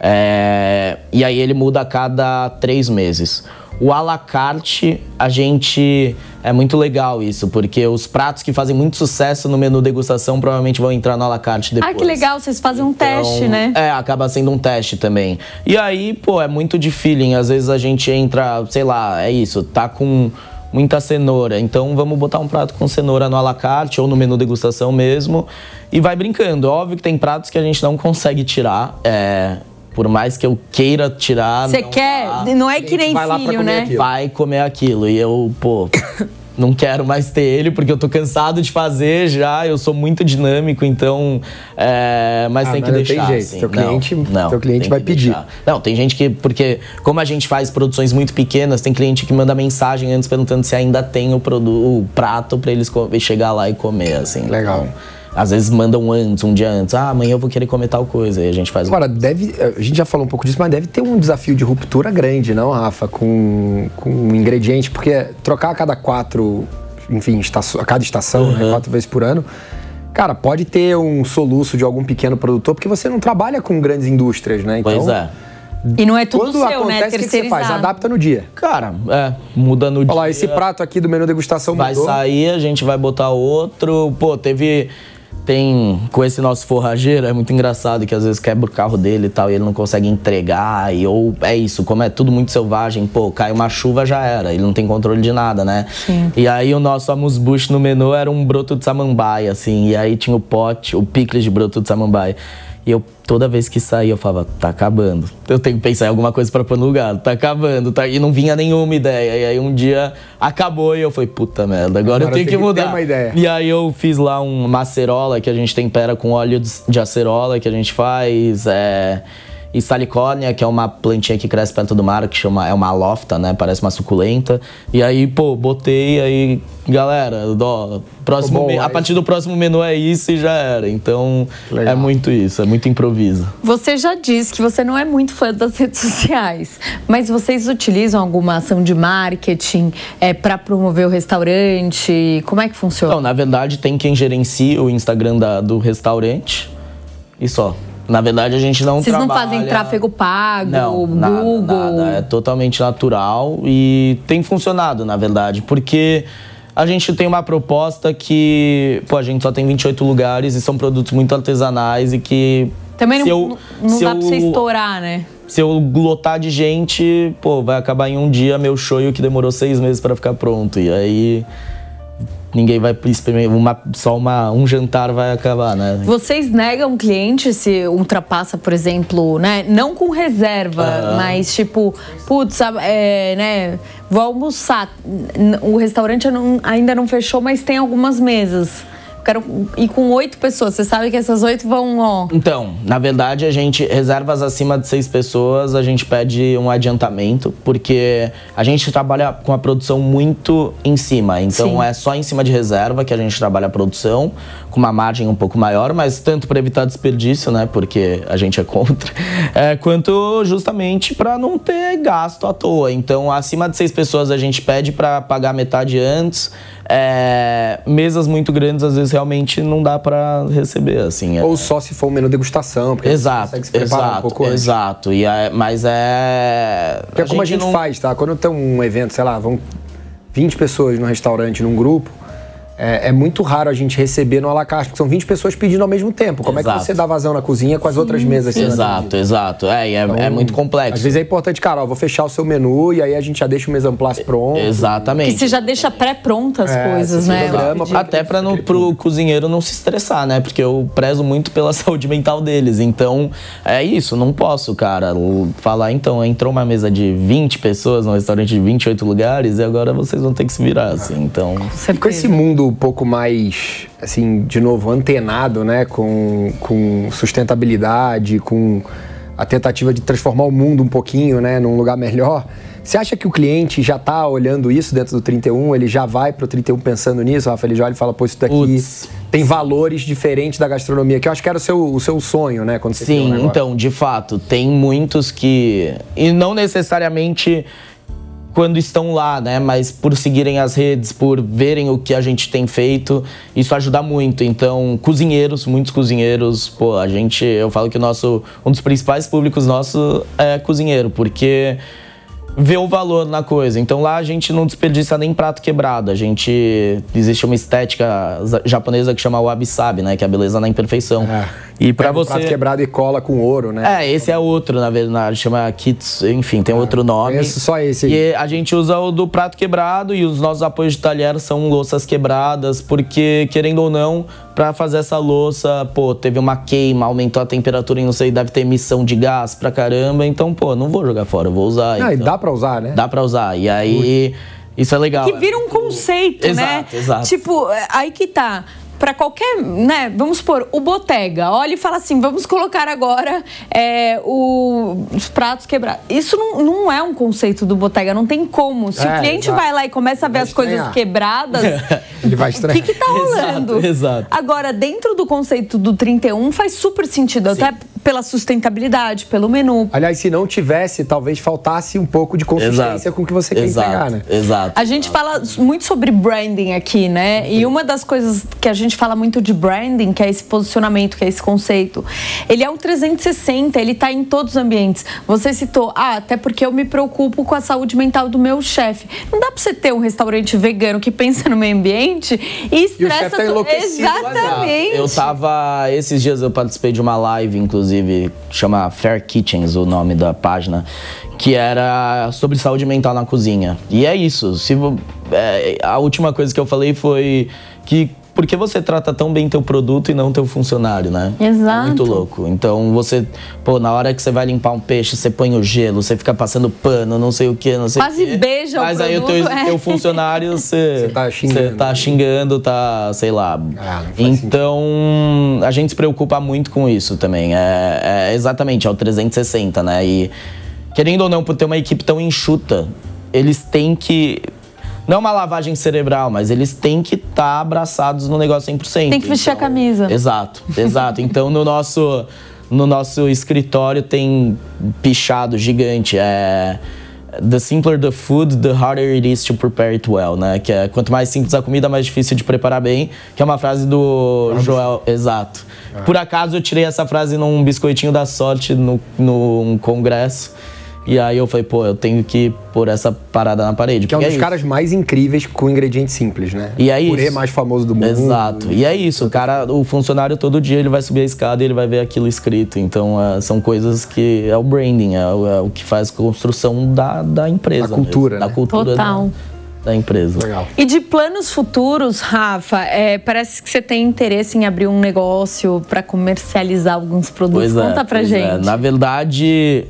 E aí ele muda a cada 3 meses. O à la carte, a gente... É muito legal isso, porque os pratos que fazem muito sucesso no menu degustação provavelmente vão entrar no à la carte depois. Ah, que legal, vocês fazem um teste, né? Acaba sendo um teste também. E aí, pô, é muito de feeling. Às vezes a gente entra, sei lá, é isso, tá com muita cenoura. Então vamos botar um prato com cenoura no à la carte ou no menu degustação mesmo. E vai brincando. Óbvio que tem pratos que a gente não consegue tirar. Por mais que eu queira tirar... Você quer? Não é que nem filho, né? Vai comer aquilo. E eu, pô... Não quero mais ter ele, porque eu tô cansado de fazer já. Eu sou muito dinâmico, então... mas tem que deixar, tem jeito. Assim. Teu cliente vai pedir. Não, tem gente que... Porque como a gente faz produções muito pequenas, tem cliente que manda mensagem antes perguntando se ainda tem o prato pra eles chegar lá e comer, assim. Legal. Então, às vezes mandam antes, um dia antes. Amanhã eu vou querer comer tal coisa. E a gente faz... Agora, a gente já falou um pouco disso, mas deve ter um desafio de ruptura grande, não, Rafa? Com um ingrediente, porque trocar a cada 4, enfim, a cada estação, né, 4 vezes por ano, cara, pode ter um soluço de algum pequeno produtor, porque você não trabalha com grandes indústrias, né? Então, pois é. E não é tudo quando seu, acontece, né? o que você faz? Adapta no dia. Cara, muda no dia. Olha lá, esse prato aqui do menu degustação vai mudou. Sair, a gente vai botar outro. Pô, com esse nosso forrageiro, é muito engraçado que às vezes quebra o carro dele e tal, e ele não consegue entregar, ou é isso, como é tudo muito selvagem, pô, cai uma chuva, já era, ele não tem controle de nada, né? Sim. E aí o nosso amuse-bouche no menu era um broto de samambaia, assim, e aí tinha o picles de broto de samambaia. E eu, toda vez que saía, eu falava, tá acabando. Eu tenho que pensar em alguma coisa pra pôr no lugar. Tá acabando, tá... E não vinha nenhuma ideia. E aí um dia acabou e eu falei, puta merda, agora eu tenho que mudar. Ter uma ideia. E aí eu fiz lá uma acerola que a gente tempera com óleo de acerola, que a gente faz... E salicórnia, que é uma plantinha que cresce perto do mar, que é uma lofta, né? Parece uma suculenta. E aí, pô, botei, aí, galera, a partir do próximo menu é isso e já era. Então, legal. É muito isso, é muito improviso. Você já disse que você não é muito fã das redes sociais, mas vocês utilizam alguma ação de marketing para promover o restaurante? Como é que funciona? Não, na verdade, tem quem gerencia o Instagram do restaurante e só. Na verdade, a gente não Vocês trabalha... não fazem tráfego pago, não, Google? Nada. É totalmente natural e tem funcionado, na verdade. Porque a gente tem uma proposta que... Pô, a gente só tem 28 lugares e são produtos muito artesanais e que... Também não dá pra você estourar, né? Se eu lotar de gente, pô, vai acabar em um dia meu show que demorou 6 meses pra ficar pronto. E aí... Ninguém vai experimentar, um jantar vai acabar, né? Vocês negam cliente se ultrapassa, por exemplo, né? Não com reserva, mas tipo, putz, né? Vou almoçar. O restaurante ainda não fechou, mas tem algumas mesas. Quero ir com 8 pessoas. Você sabe que essas 8 vão, ó... Então, na verdade, a gente... Reservas acima de 6 pessoas, a gente pede um adiantamento, porque a gente trabalha com a produção muito em cima. Então, sim, é só em cima de reserva que a gente trabalha a produção, com uma margem um pouco maior, mas tanto para evitar desperdício, né? Porque a gente é contra. Quanto justamente para não ter gasto à toa. Então, acima de 6 pessoas, a gente pede para pagar metade antes. Mesas muito grandes, às vezes, realmente não dá para receber, assim. Ou só se for um menu degustação, porque exato, você consegue se preparar um pouco antes. Exato, mas Porque como a gente faz, tá? Quando tem um evento, sei lá, vão 20 pessoas no restaurante, num grupo, é muito raro a gente receber no à la carte, porque são 20 pessoas pedindo ao mesmo tempo. Como exato. É que você dá vazão na cozinha com as outras mesas? Exato. Então, é muito complexo. Às vezes é importante, cara, vou fechar o seu menu e aí a gente já deixa o mise en place pronto. Exatamente. Que você já deixa pré-pronta as coisas, né? Até para pro cozinheiro não se estressar, né? Porque eu prezo muito pela saúde mental deles. Então, é isso, não posso, cara, falar, então, entrou uma mesa de 20 pessoas num restaurante de 28 lugares e agora vocês vão ter que se virar, assim, então... Com esse mundo um pouco mais, assim, de novo, antenado, né, com sustentabilidade, com a tentativa de transformar o mundo um pouquinho, né, num lugar melhor, você acha que o cliente já está olhando isso dentro do 31? Ele já vai para o 31 pensando nisso? Rafa, ele já olha e fala, pô, isso daqui tem valores diferentes da gastronomia, que eu acho que era o seu sonho, né? Quando você criou o negócio. Então, de fato, tem muitos que... E não necessariamente quando estão lá, né? Mas por seguirem as redes, por verem o que a gente tem feito, isso ajuda muito. Então, cozinheiros, muitos cozinheiros, pô, eu falo que um dos principais públicos nosso é cozinheiro, porque vê o valor na coisa. Então lá a gente não desperdiça nem prato quebrado. Existe uma estética japonesa que chama wabi-sabi, né? Que é a beleza na imperfeição. E para você... prato quebrado e cola com ouro, né? Esse é outro, na verdade, chama Kitsu, enfim, tem outro nome. Só esse aí. E a gente usa o do prato quebrado e os nossos apoios de talher são louças quebradas, porque, querendo ou não, pra fazer essa louça, pô, teve uma queima, aumentou a temperatura e não sei, deve ter emissão de gás pra caramba, então, pô, não vou jogar fora, eu vou usar. E dá pra usar, né? Dá pra usar, e aí... Isso é legal. Que vira um conceito, né? Exato. Tipo, aí que tá. Para qualquer, né, vamos supor, o Bottega, olha e fala assim, vamos colocar agora os pratos quebrados. Isso não é um conceito do Bottega, não tem como. Se o cliente vai lá e começa a ver as coisas quebradas, ele vai estranhar. O que tá rolando? Exato. Agora, dentro do conceito do 31, faz super sentido, até pela sustentabilidade, pelo menu. Aliás, se não tivesse, talvez faltasse um pouco de consistência com o que você quer entregar, né? Exato. A gente fala muito sobre branding aqui, né? E uma das coisas que a gente fala muito de branding, que é esse posicionamento, que é esse conceito, ele é um 360, ele tá em todos os ambientes. Você citou, até porque eu me preocupo com a saúde mental do meu chefe. Não dá pra você ter um restaurante vegano que pensa no meio ambiente e estressa... E o chefe tá enlouquecido. Exatamente. Esses dias eu participei de uma live, inclusive, chama Fair Kitchens, o nome da página, que era sobre saúde mental na cozinha. E é isso. A última coisa que eu falei foi que por que você trata tão bem teu produto e não teu funcionário, né? Exato. É muito louco. Então você, na hora que você vai limpar um peixe, você põe o gelo, você fica passando pano, não sei o que, não sei o que. Quase beija o produto. Mas aí teu funcionário, você tá xingando, sei lá. Então, a gente se preocupa muito com isso também. Exatamente, é o 360, né? E querendo ou não, por ter uma equipe tão enxuta, eles têm que... Não é uma lavagem cerebral, mas eles têm que estar abraçados no negócio 100%. Tem que vestir a camisa. Exato. Então, no nosso escritório tem pichado gigante. The simpler the food, the harder it is to prepare it well, né? Que é quanto mais simples a comida, mais difícil de preparar bem. Que é uma frase do Joel. Exato. Por acaso, eu tirei essa frase num biscoitinho da sorte num congresso. E aí eu falei, eu tenho que pôr essa parada na parede. Que é um dos caras mais incríveis com ingredientes simples, né? E é isso. O purê mais famoso do mundo. Exato. E é isso, o funcionário todo dia ele vai subir a escada e ele vai ver aquilo escrito. Então são coisas que é o branding, é o que faz a construção da empresa. Da cultura, né? Da cultura da empresa. Legal. E de planos futuros, Rafa, parece que você tem interesse em abrir um negócio para comercializar alguns produtos. Conta pra gente. Na verdade...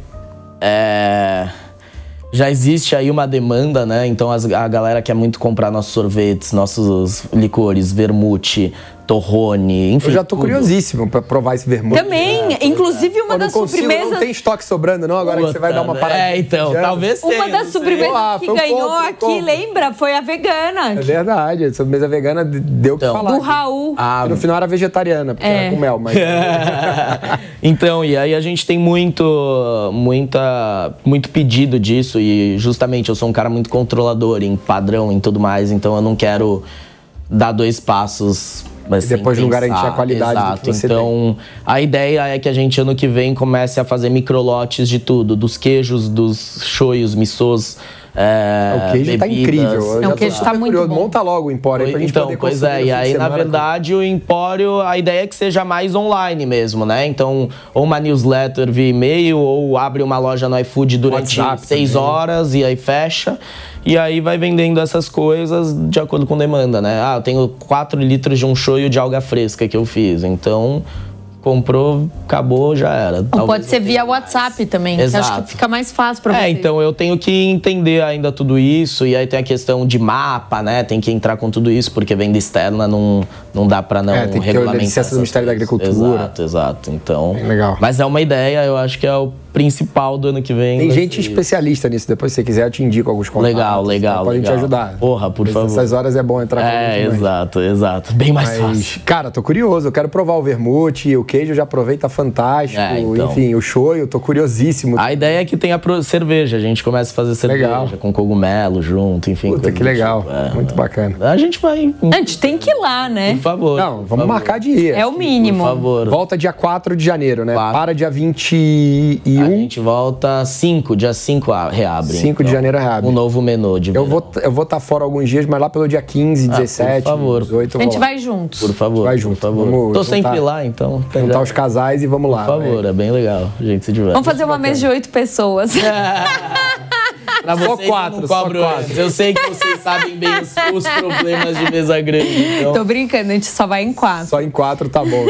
já existe aí uma demanda, né? Então a galera quer muito comprar nossos sorvetes, nossos licores, vermute, torrone, enfim. Eu já tô curiosíssimo pra provar esse vermute. Também, inclusive uma das sobremesas... Não tem estoque sobrando não, agora que você vai dar uma parada. Então, talvez tenha. Uma das sobremesas que ganhou aqui, lembra? Foi a vegana. É verdade, a sobremesa vegana deu o que falar. Do Raul. No final era vegetariana, porque era com mel, mas... Então, e aí a gente tem muito pedido disso e justamente eu sou um cara muito controlador em padrão, em tudo mais, então eu não quero dar 2 passos... Mas e depois não garantir a qualidade do que você tem. A ideia é que a gente, ano que vem, comece a fazer microlotes de tudo. Dos queijos, dos shoyos, missôs, o queijo tá incrível. O queijo tá muito bom. Monta logo o Empório aí pra gente poder consumir. E aí, na verdade, o Empório, a ideia é que seja mais online mesmo, né? Então, ou uma newsletter via e-mail, ou abre uma loja no iFood durante 6 horas e aí fecha. E aí vai vendendo essas coisas de acordo com demanda, né? Eu tenho 4 litros de um shoyu de alga fresca que eu fiz. Então, comprou, acabou, já era. Ou pode ser via WhatsApp também, que acho que fica mais fácil para você. Então eu tenho que entender ainda tudo isso, e aí tem a questão de mapa, né? Tem que entrar com tudo isso, porque venda externa não dá para não tem que regulamentar. ter licença do Ministério da Agricultura. Exato. Então, legal. Mas é uma ideia, eu acho que é o principal do ano que vem. Tem gente especialista nisso, depois se você quiser eu te indico alguns contatos. Legal. Podem te ajudar. Porra, por favor. Nessas horas é bom entrar com a gente. Exato. Bem mais fácil. Cara, tô curioso, eu quero provar o vermute, o queijo eu já provei, tá fantástico. Então. Enfim, o shoyu, eu tô curiosíssimo. A ideia é que tenha cerveja, a gente começa a fazer cerveja com cogumelo junto, enfim. Puta, que legal. Muito bacana. A gente vai... A gente tem que ir lá, né? Por favor. Não, vamos marcar de ir. É o mínimo. Por favor. Volta dia 4 de janeiro, né? 4. Para dia 21. A gente volta dia 5 reabre. 5 de janeiro reabre. Um novo menu de Eu vou estar fora alguns dias, mas lá pelo dia 15, 17, por favor. 18 a gente vai juntos. Por favor. Vai junto. Por favor. Vamos Tô sempre lá, então. Juntar os casais e vamos lá. Por favor, é bem legal. A gente se diverte. Vamos fazer uma mesa de 8 pessoas. Pra vocês, só 4, eu não cobro só 4. Eu sei que vocês sabem bem os problemas de mesa grande. Então... Tô brincando, a gente só vai em 4. Só em 4 tá bom.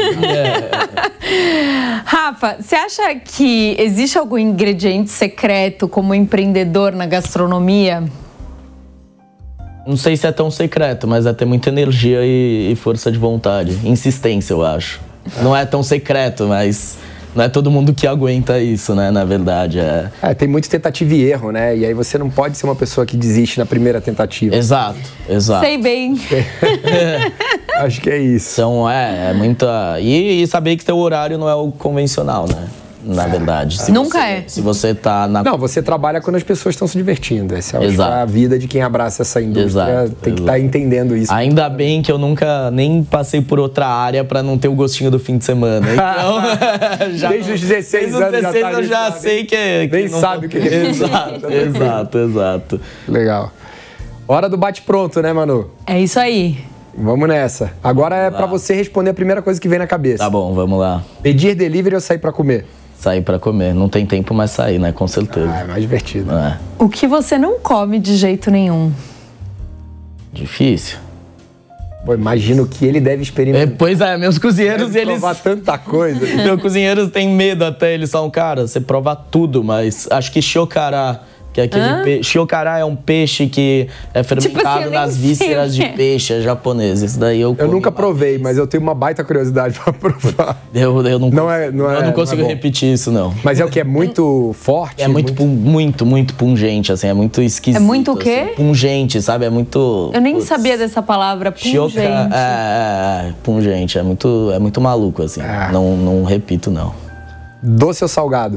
Rafa, você acha que existe algum ingrediente secreto como empreendedor na gastronomia? Não sei se é tão secreto, mas é ter muita energia e força de vontade. Insistência, eu acho. Não é tão secreto, mas... Não é todo mundo que aguenta isso, né? Na verdade, tem muito tentativa e erro, né? E aí você não pode ser uma pessoa que desiste na primeira tentativa. Exato. Sei bem. Acho que é isso. Então, muita... E saber que teu horário não é o convencional, né? Na verdade. Se você tá na... Não, você trabalha quando as pessoas estão se divertindo. Essa é a vida de quem abraça essa indústria. Tem que estar entendendo isso. Ainda bem que eu nunca nem passei por outra área pra não ter o gostinho do fim de semana. Então, desde os 16 anos eu já sei que nem sabe o que é. Exato. Legal. Hora do bate-pronto, né, Manu? É isso aí. Vamos nessa. Agora é pra você responder a primeira coisa que vem na cabeça. Tá bom, vamos lá. Pedir delivery ou sair pra comer? Sair pra comer. Não tem tempo, mas sair, né? Com certeza. É mais divertido. O que você não come de jeito nenhum? Difícil. Pô, imagino que ele deve experimentar. Pois é, meus cozinheiros, eles... provar tanta coisa. Meus cozinheiros têm medo até, eles falam, cara, você prova tudo, mas acho que shokará, que é aquele peixe. Shokará é um peixe que é fermentado nas vísceras de peixe, é japonês. Isso daí eu nunca provei, mas eu tenho uma baita curiosidade pra provar. Eu não consigo repetir isso, não. Mas é o que? É muito forte? É muito pungente, assim, é muito esquisito. É muito o quê? Assim, pungente, sabe? É muito... Eu nem sabia dessa palavra, pungente. Pungente, é muito maluco, assim. Não repito, não. Doce ou salgado?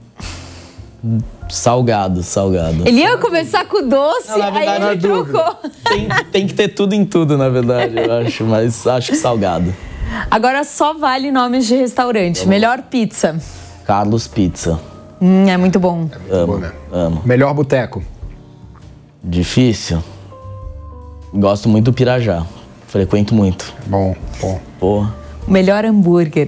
Salgado. Ele ia começar com doce, não, verdade, aí ele trocou. Tem que ter tudo em tudo, na verdade, eu acho. Mas acho que salgado. Agora só vale nomes de restaurante. Melhor pizza? Carlos Pizza. É muito bom. Amo. Melhor boteco? Difícil. Gosto muito do Pirajá. Frequento muito. Bom. Porra. Melhor hambúrguer?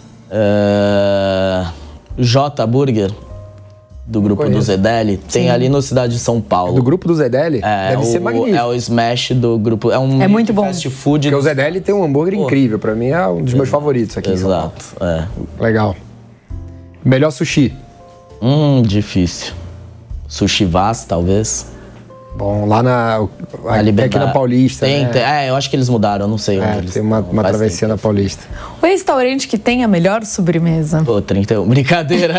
J Burger. Do grupo do Zedeli. Tem ali no Cidade de São Paulo. Do grupo do Zedeli? Deve ser magnífico. É o Smash do grupo. É muito bom. Fast food. Porque o Zedeli tem um hambúrguer incrível. Pra mim é um dos meus favoritos aqui. Exato. Legal. Melhor sushi? Difícil. Sushi Vaz, talvez. Bom, lá aqui na Paulista. Eu acho que eles mudaram, eu não sei onde eles... Tem uma travessia na Paulista. O restaurante que tem a melhor sobremesa? Pô, 31. Brincadeira.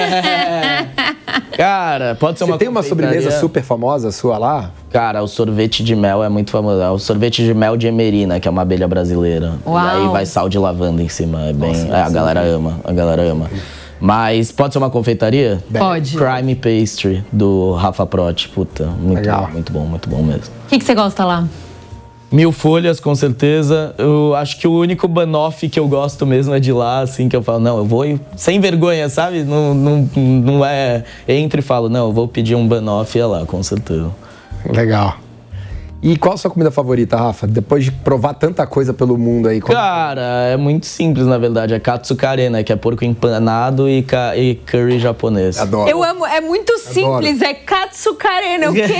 Cara, pode ser uma... Você tem uma sobremesa super famosa sua lá? Cara, o sorvete de mel é muito famoso. É o sorvete de mel de Emerina, que é uma abelha brasileira. Uau. E aí vai sal de lavanda em cima. É bem... a galera ama. Mas pode ser uma confeitaria? Pode. Crime Pastry, do Rafa Prot. Puta, muito bom mesmo. O que você gosta lá? 1000 folhas, com certeza. Eu acho que o único banoffee que eu gosto mesmo é de lá, assim, que eu falo, não, eu vou sem vergonha, sabe? Não é... Entre e falo, não, eu vou pedir um banoffee, é lá, com certeza. Legal. E qual a sua comida favorita, Rafa? Depois de provar tanta coisa pelo mundo aí. Cara, é muito simples, na verdade. É katsukare, né? Que é porco empanado e curry japonês. Adoro. Eu amo. É muito simples. É katsukare, né? O quê?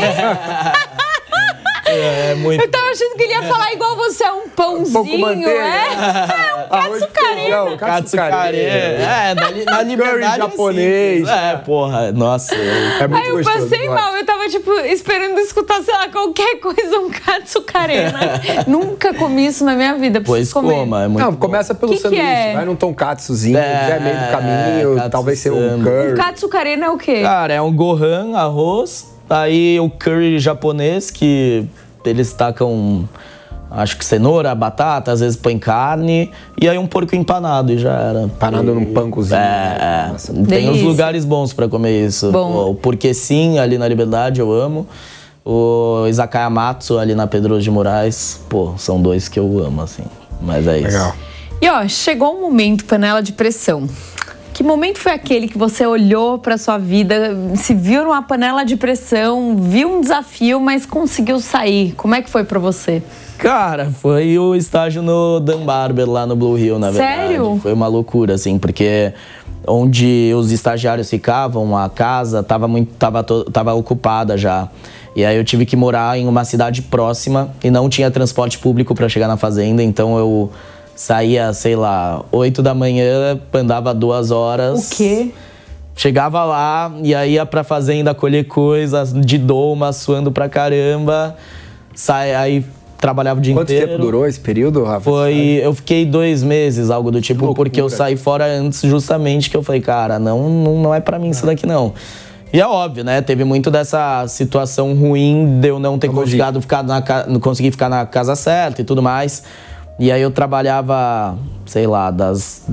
É muito... Eu tava achando que ele ia falar igual você, é um pãozinho, pouco manteiga. É Katsucarena. Katsucarena. Na liberdade japonês. Porra, nossa. É muito eu gostoso, passei mal, eu tava, tipo, esperando escutar, sei lá, qualquer coisa, um katsucarena. Nunca comi isso na minha vida, preciso comer. Coma, é muito bom. Começa pelo sanduíche, vai num tonkatsuzinho, já é meio do caminho, talvez seja um curry. O katsucarena é o quê? Cara, é um gohan, arroz, aí o curry japonês, que eles tacam, acho que cenoura, batata, às vezes põe carne, e aí um porco empanado e já era. Empanado num pancozinho. Tem uns lugares bons pra comer isso. O Porque Sim, ali na Liberdade, eu amo. O Izakaya Matsu, ali na Pedro de Moraes, são dois que eu amo, assim. Mas é isso. Legal. E chegou um momento, panela de pressão. Que momento foi aquele que você olhou pra sua vida, se viu numa panela de pressão, viu um desafio, mas conseguiu sair? Como é que foi pra você? Cara, foi o estágio no Dan Barber, lá no Blue Hill, na verdade. Sério? Foi uma loucura, assim, porque onde os estagiários ficavam, a casa tava ocupada já. E aí eu tive que morar em uma cidade próxima e não tinha transporte público pra chegar na fazenda, então eu saía, sei lá, 8 da manhã, andava 2 horas. O quê? Chegava lá e aí ia pra fazenda colher coisas de doma, suando pra caramba. Aí trabalhava o dia inteiro. Quanto tempo durou esse período, Rafa? Eu fiquei 2 meses, algo do tipo, porque eu saí fora antes, justamente, que eu falei, cara, não é pra mim isso daqui, não. E é óbvio, né? Teve muito dessa situação ruim de eu não ter conseguir ficar na casa certa e tudo mais. E aí eu trabalhava, sei lá, das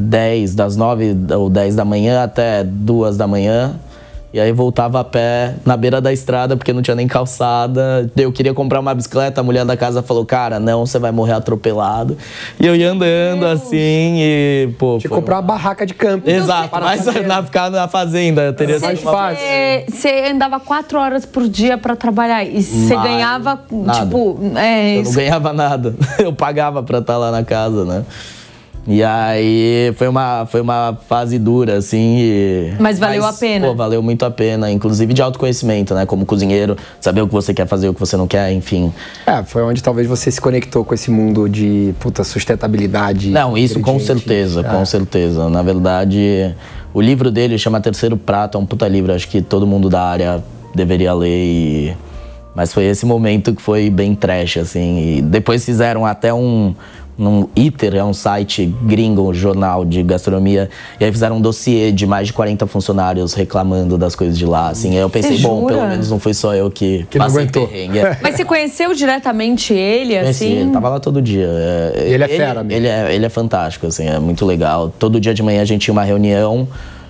9 ou 10 da manhã até 2 da manhã. E aí voltava a pé na beira da estrada, porque não tinha nem calçada. Eu queria comprar uma bicicleta, a mulher da casa falou, cara, não, você vai morrer atropelado. E eu ia andando assim e, Tinha que comprar uma barraca de campo. Exato, mas ficar na fazenda teria sido mais fácil. Você andava 4 horas por dia pra trabalhar e você ganhava, nada. tipo... Eu não ganhava nada. Eu pagava pra estar lá na casa, né? E aí foi uma fase dura, assim. Mas valeu a pena. Valeu muito a pena, inclusive de autoconhecimento, né? Como cozinheiro, saber o que você quer fazer, o que você não quer, enfim. Foi onde talvez você se conectou com esse mundo de sustentabilidade. Não, isso com certeza, com certeza. Na verdade, o livro dele chama Terceiro Prato, é um puta livro, acho que todo mundo da área deveria ler. Mas foi esse momento que foi bem trash, assim. E depois fizeram até um ITER, é um site gringo, um jornal de gastronomia, e aí fizeram um dossiê de mais de 40 funcionários reclamando das coisas de lá, assim. Aí eu pensei, pelo menos não foi só eu que passei perrengue. Mas você conheceu diretamente ele, assim? Conheci, ele tava lá todo dia. Ele é fera mesmo. Ele é fantástico, assim, é muito legal. Todo dia de manhã a gente tinha uma reunião,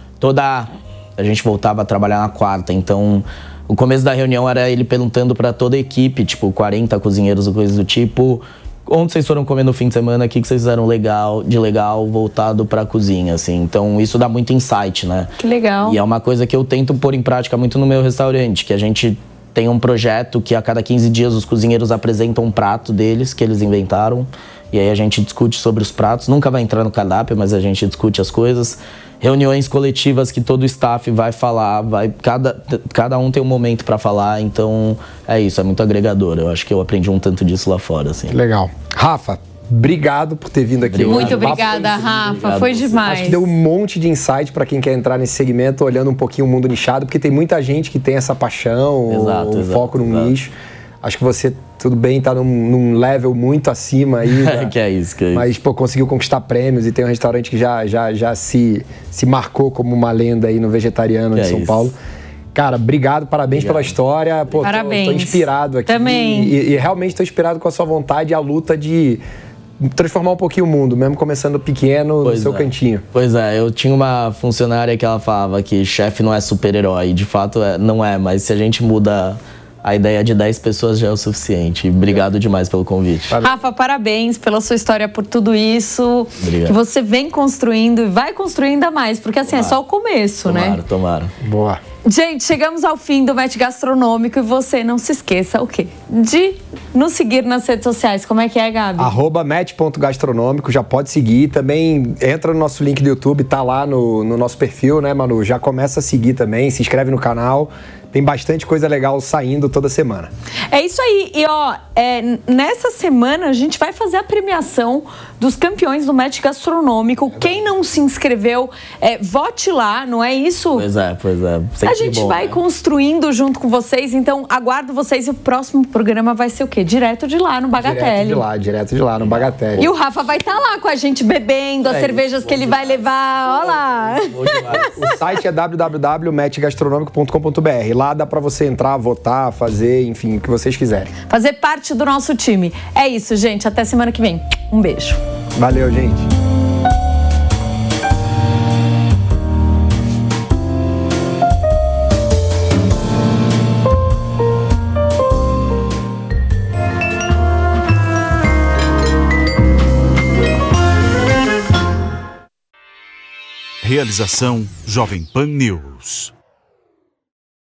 a gente voltava a trabalhar na quarta, então... O começo da reunião era ele perguntando pra toda a equipe, tipo, 40 cozinheiros ou coisas do tipo... Onde vocês foram comer no fim de semana? O que vocês fizeram de legal voltado pra cozinha, assim. Então, isso dá muito insight, né? Que legal. E é uma coisa que eu tento pôr em prática muito no meu restaurante, que a gente tem um projeto que a cada 15 dias os cozinheiros apresentam um prato deles, que eles inventaram. E aí a gente discute sobre os pratos. Nunca vai entrar no cardápio, mas a gente discute as coisas. Reuniões coletivas que todo o staff vai falar, cada um tem um momento para falar, então é isso, é muito agregador. Eu acho que eu aprendi um tanto disso lá fora, assim. Legal. Rafa, obrigado por ter vindo aqui. Muito obrigada, Rafa, foi demais. Acho que deu um monte de insight para quem quer entrar nesse segmento, olhando um pouquinho o mundo nichado, porque tem muita gente que tem essa paixão, foco num nicho. Acho que você, tudo bem, tá num level muito acima aí. Né? Que é isso. Mas, conseguiu conquistar prêmios e tem um restaurante que já se marcou como uma lenda aí no vegetariano de São Paulo. Cara, obrigado, parabéns pela história. Parabéns. Tô inspirado aqui. Também. E realmente tô inspirado com a sua vontade e a luta de transformar um pouquinho o mundo, mesmo começando pequeno no seu cantinho. Pois é, eu tinha uma funcionária que ela falava que chefe não é super-herói. De fato, não é, mas se a gente muda... A ideia de 10 pessoas já é o suficiente. Obrigado demais pelo convite. Rafa, parabéns pela sua história, por tudo isso. Obrigado. Que você vem construindo e vai construir ainda mais. Porque assim, é só o começo, né? Tomara. Boa. Gente, chegamos ao fim do Match Gastronômico e você não se esqueça o quê? De nos seguir nas redes sociais. Como é que é, Gabi? @match.gastronômico, já pode seguir. Também entra no nosso link do YouTube, tá lá no nosso perfil, né, Manu? Já começa a seguir também, se inscreve no canal. Tem bastante coisa legal saindo toda semana. É isso aí. E, ó, nessa semana a gente vai fazer a premiação dos campeões do Match Gastronômico. Quem não se inscreveu, vote lá, não é isso? Pois é. A gente vai construindo junto com vocês, então aguardo vocês e o próximo programa vai ser o quê? Direto de lá, no Bagatelle. Direto de lá, no Bagatelle. E o Rafa vai estar lá com a gente bebendo as cervejas que ele vai levar. Olha lá. O site é www.matchgastronomico.com.br. Lá dá pra você entrar, votar, fazer, enfim, o que vocês quiserem. Fazer parte do nosso time. É isso, gente. Até semana que vem. Um beijo. Valeu, gente. Realização Jovem Pan News.